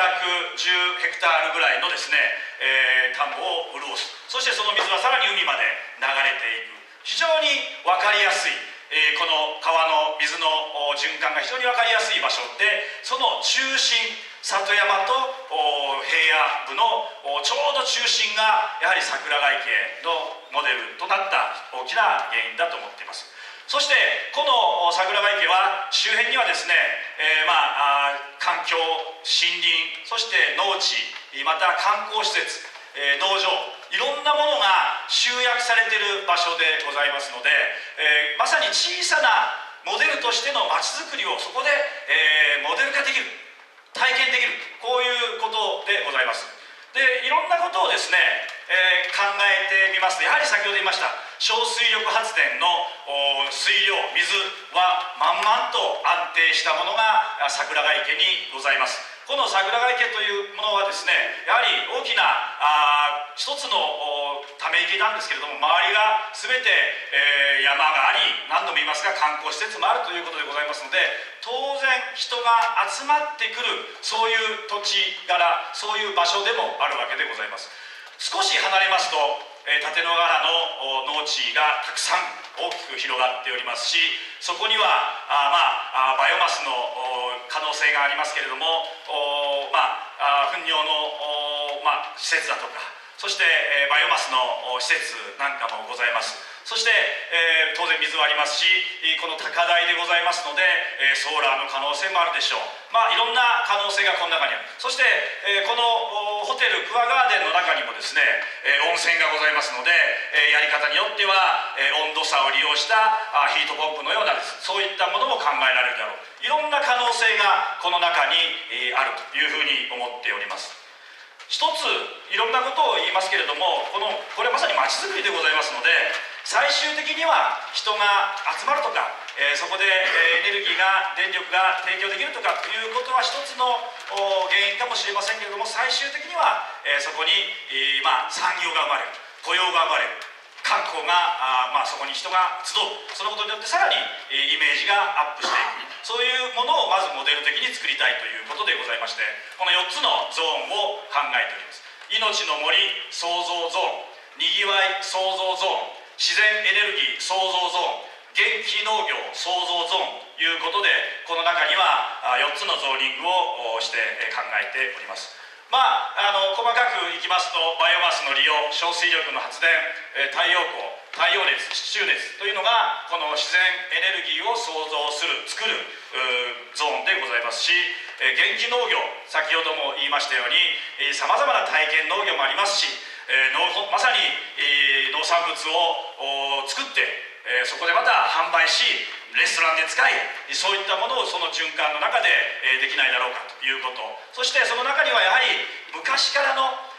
Speaker 2: 。510ヘクタールぐらいのですね、田んぼを潤す。そしてその水はさらに海まで流れていく。非常に分かりやすい、この川の水の循環が非常に分かりやすい場所で、その中心、里山と平野部のちょうど中心がやはり桜ヶ池のモデルとなった大きな原因だと思っています。そしてこの桜ヶ池は周辺にはですね、環境、森林、そして農地、また観光施設、農場、いろんなものが集約されている場所でございますので、まさに小さなモデルとしてのまちづくりをそこで、モデル化できる、体験できる、こういうことでございます。でいろんなことをですね、考えてみますと、やはり先ほど言いました小水力発電の水量、水は満々と安定したものが桜ヶ池にございます。この桜ヶ池というものはですね、やはり大きな一つのため池なんですけれども、周りが全て、山があり、何度も言いますが観光施設もあるということでございますので、当然人が集まってくる、そういう土地柄、そういう場所でもあるわけでございます。少し離れますと立野川の農地がたくさん大きく広がっておりますし、そこにはバイオマスの可能性がありますけれども、糞尿の施設だとか、そしてバイオマスの施設なんかもございます。そして当然水はありますし、この高台でございますのでソーラーの可能性もあるでしょう。いろんな可能性がこの中にある。そしてこのホテルクアガーデンの中にもですね、温泉がございますので、やり方によっては温度差を利用したヒートポンプのようなです、そういったものも考えられるだろう。いろんな可能性がこの中にあるというふうに思っております。一ついろんなことを言いますけれども、これはまさにまちづくりでございますので、最終的には人が集まるとか、そこでエネルギーが、電力が提供できるとかということは一つの原因かもしれませんけれども、最終的にはそこに産業が生まれる、雇用が生まれる、観光がそこに人が集う、そのことによってさらにイメージがアップしていく、そういうものをまずモデル的に作りたいということでございまして、この4つのゾーンを考えております。命の森創造ゾーン、にぎわい創造ゾーン、自然エネルギー創造ゾーン、元気農業創造ゾーンということで、この中には4つのゾーニングをして考えております。細かくいきますと、バイオマスの利用、小水力の発電、太陽光、太陽熱、地中熱というのがこの自然エネルギーを創造する、作るゾーンでございますし、元気農業、先ほども言いましたようにさまざまな体験農業もありますし、まさに農産物を作ってそこでまた販売し、レストランで使い、そういったものをその循環の中でできないだろうかということ。そしてその中にはやはり昔からの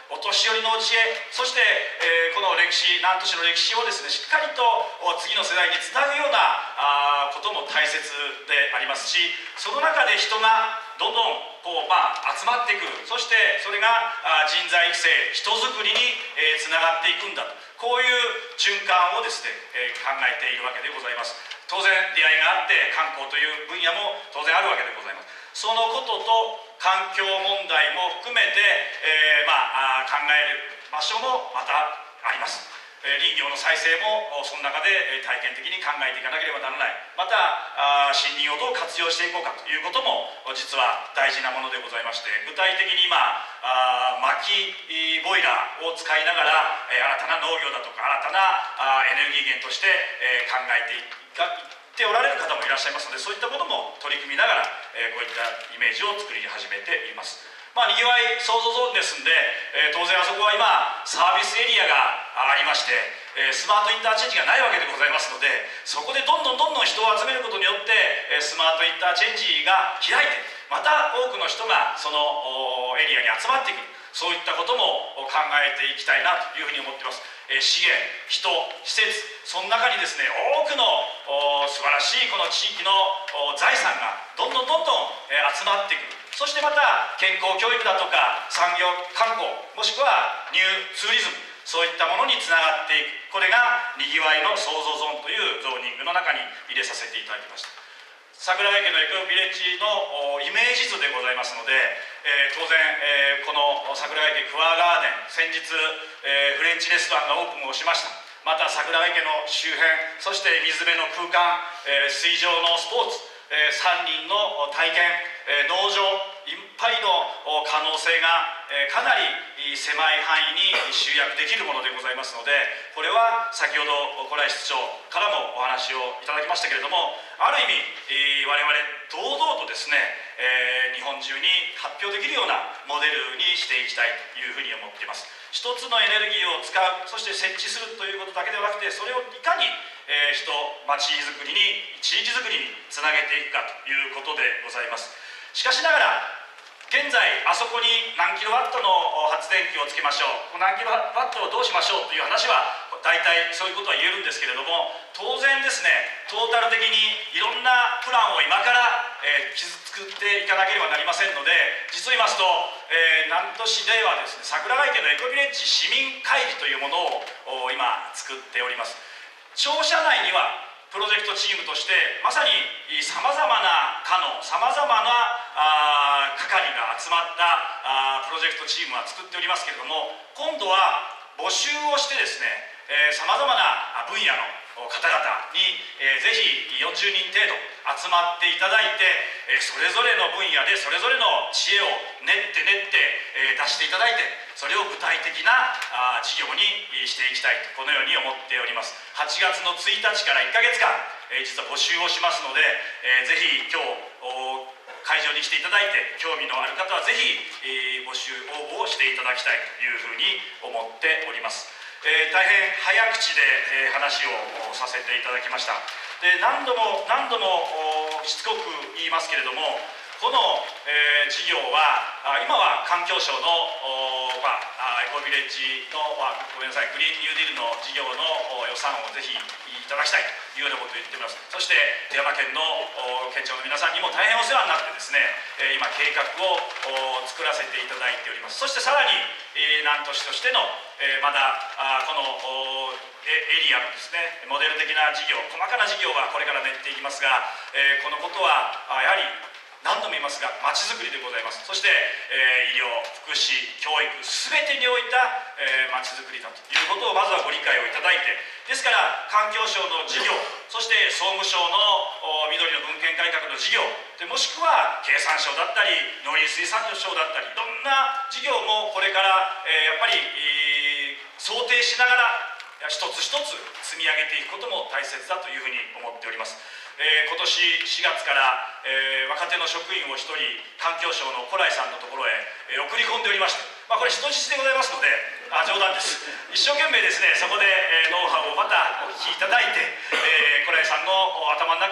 Speaker 2: お年寄りの知恵、そして、この歴史、南砺市の歴史をですねしっかりと次の世代につなぐようなことも大切でありますし、その中で人がどんどん集まってくる、そしてそれが人材育成、人づくりにつながっていくんだと、こういう循環をですね考えているわけでございます。当然出会いがあって観光という分野も当然あるわけでございます。そのことと環境問題も含めて、考える場所もまたあります。林業の再生もその中で体験的に考えていかなければならない。また森林をどう活用していこうかということも実は大事なものでございまして、具体的に今薪ボイラーを使いながら新たな農業だとか新たなエネルギー源として考えていっておられる方もいらっしゃいますので、そういったことも取り組みながらこういったイメージを作り始めています。にぎわい創造ゾーンですんで、当然あそこは今サービスエリアがありまして、スマートインターチェンジがないわけでございますので、そこでどんどん人を集めることによってスマートインターチェンジが開いて、また多くの人がそのエリアに集まってくる、そういったことも考えていきたいなというふうに思っています。資源、人、施設、その中にですね多くの素晴らしいこの地域の財産がどんどん集まってくる。そしてまた健康教育だとか産業観光、もしくはニューツーリズム、そういったものにつながっていく、これがにぎわいの創造ゾーンというゾーニングの中に入れさせていただきました。桜井家のエコビレッジのイメージ図でございますので、当然、この桜井家クアガーデン、先日、フレンチレストランがオープンをしました。また桜井家の周辺、そして水辺の空間、水上のスポーツ、山林の体験、農場、いっぱいの可能性がかなり狭い範囲に集約できるものでございますので、これは先ほど小良室長からもお話をいただきましたけれども、ある意味我々堂々とですね、日本中に発表できるようなモデルにしていきたいというふうに思っています。一つのエネルギーを使う、そして設置するということだけではなくて、それをいかに人、町づくりに、地域づくりにつなげていくかということでございます。しかしながら現在あそこに何キロワットの発電機をつけましょう、何キロワットをどうしましょうという話は大体そういうことは言えるんですけれども、当然ですねトータル的にいろんなプランを今から作っていかなければなりませんので、実を言いますと、南砺市ではですね桜井家のエコビレッジ市民会議というものを今作っております。庁舎内にはプロジェクトチームとしてまさにさまざまな課のさまざまな係が集まったプロジェクトチームは作っておりますけれども、今度は募集をしてですねさまざまな分野の方々にぜひ40人程度集まっていただいて、それぞれの分野でそれぞれの知恵を練って出していただいて、それを具体的な事業にしていきたいとこのように思っております。8月の1日から1ヶ月間実は募集をしますので、ぜひ今日会場に来ていただいて興味のある方はぜひ募集応募をしていただきたいというふうに思っております。大変早口で話をさせていただきました。で何度もしつこく言いますけれども、この事業は今は環境省のエコビレッジのごめんなさいグリーンニューディールの事業の予算をぜひいただきたいというようなことを言っております。そして富山県の県庁の皆さんにも大変お世話になってですね、今計画を作らせていただいております。そしてさらに南砺市としてのまだこのエリアのですねモデル的な事業、細かな事業はこれから練っていきますが、このことはやはり何度も言いますがまちづくりでございます。そして医療、福祉、教育全てにおいたまちづくりだということをまずはご理解をいただいて、ですから環境省の事業、そして総務省の緑の文献改革の事業で、もしくは経産省だったり農林水産省だったり、いろんな事業もこれからやっぱり想定しながら一つ一つ積み上げていくことも大切だというふうに思っております。今年4月から、若手の職員を1人環境省の古来さんのところへ、送り込んでおりまして、これ人質でございますので冗談です。一生懸命ですねそこで、ノウハウをまたお聞きいただいて、古来さんの頭の中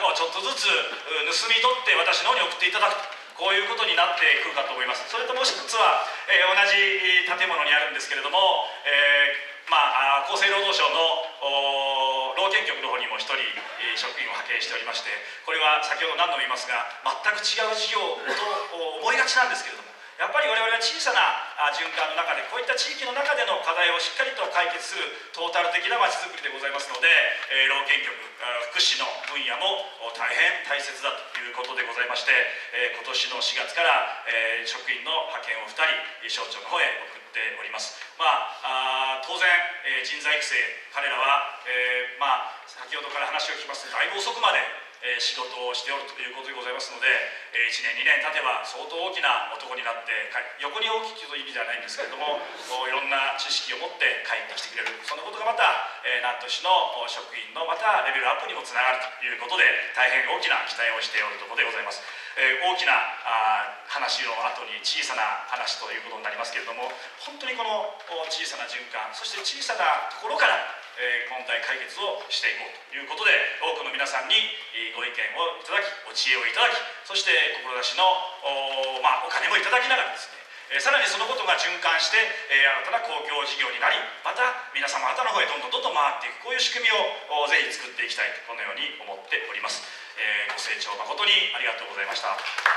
Speaker 2: をちょっとずつ盗み取って私の方に送っていただく、こういうことになってくるかと思います。それともう一つは、同じ建物にあるんですけれども、厚生労働省の労研局の方にも1人職員を派遣しておりまして、これは先ほど何度も言いますが全く違う事業と思いがちなんですけれども、やっぱり我々は小さな循環の中で、こういった地域の中での課題をしっかりと解決するトータル的なまちづくりでございますので、労研局、福祉の分野も大変大切だということでございまして、今年の4月から、職員の派遣を2人省庁の方へ送っております。当然、人材育成、彼らは、先ほどから話を聞きますとだいぶ遅くまで仕事をしておるということでございますので、1年2年経てば相当大きな男になって、横に大きくという意味ではないんですけれども、いろんな知識を持って帰ってきてくれる、そのことがまた南砺市の職員のまたレベルアップにもつながるということで、大変大きな期待をしておるところでございます。大きな話の後に小さな話ということになりますけれども、本当にこの小さな循環、そして小さなところから問題解決をしていこうということで、多くの皆さんにご意見をいただき、お知恵をいただき、そして志のお金もいただきながらですね、さらにそのことが循環して、新たな公共事業になり、また皆様方の方へどんどん回っていく、こういう仕組みをぜひ作っていきたいと、このように思っております。ご清聴誠にありがとうございました。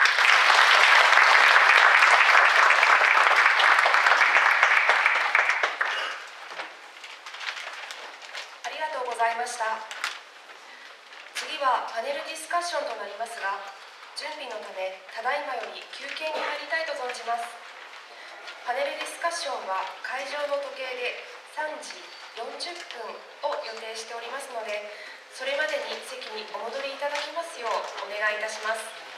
Speaker 1: ありがとうございました。次はパネルディスカッションとなりますが、準備のためただいまより休憩に入りたいと存じます。パネルディスカッションは会場の時計で3時40分を予定しておりますので、それまでに席にお戻りいただきますようお願いいたします。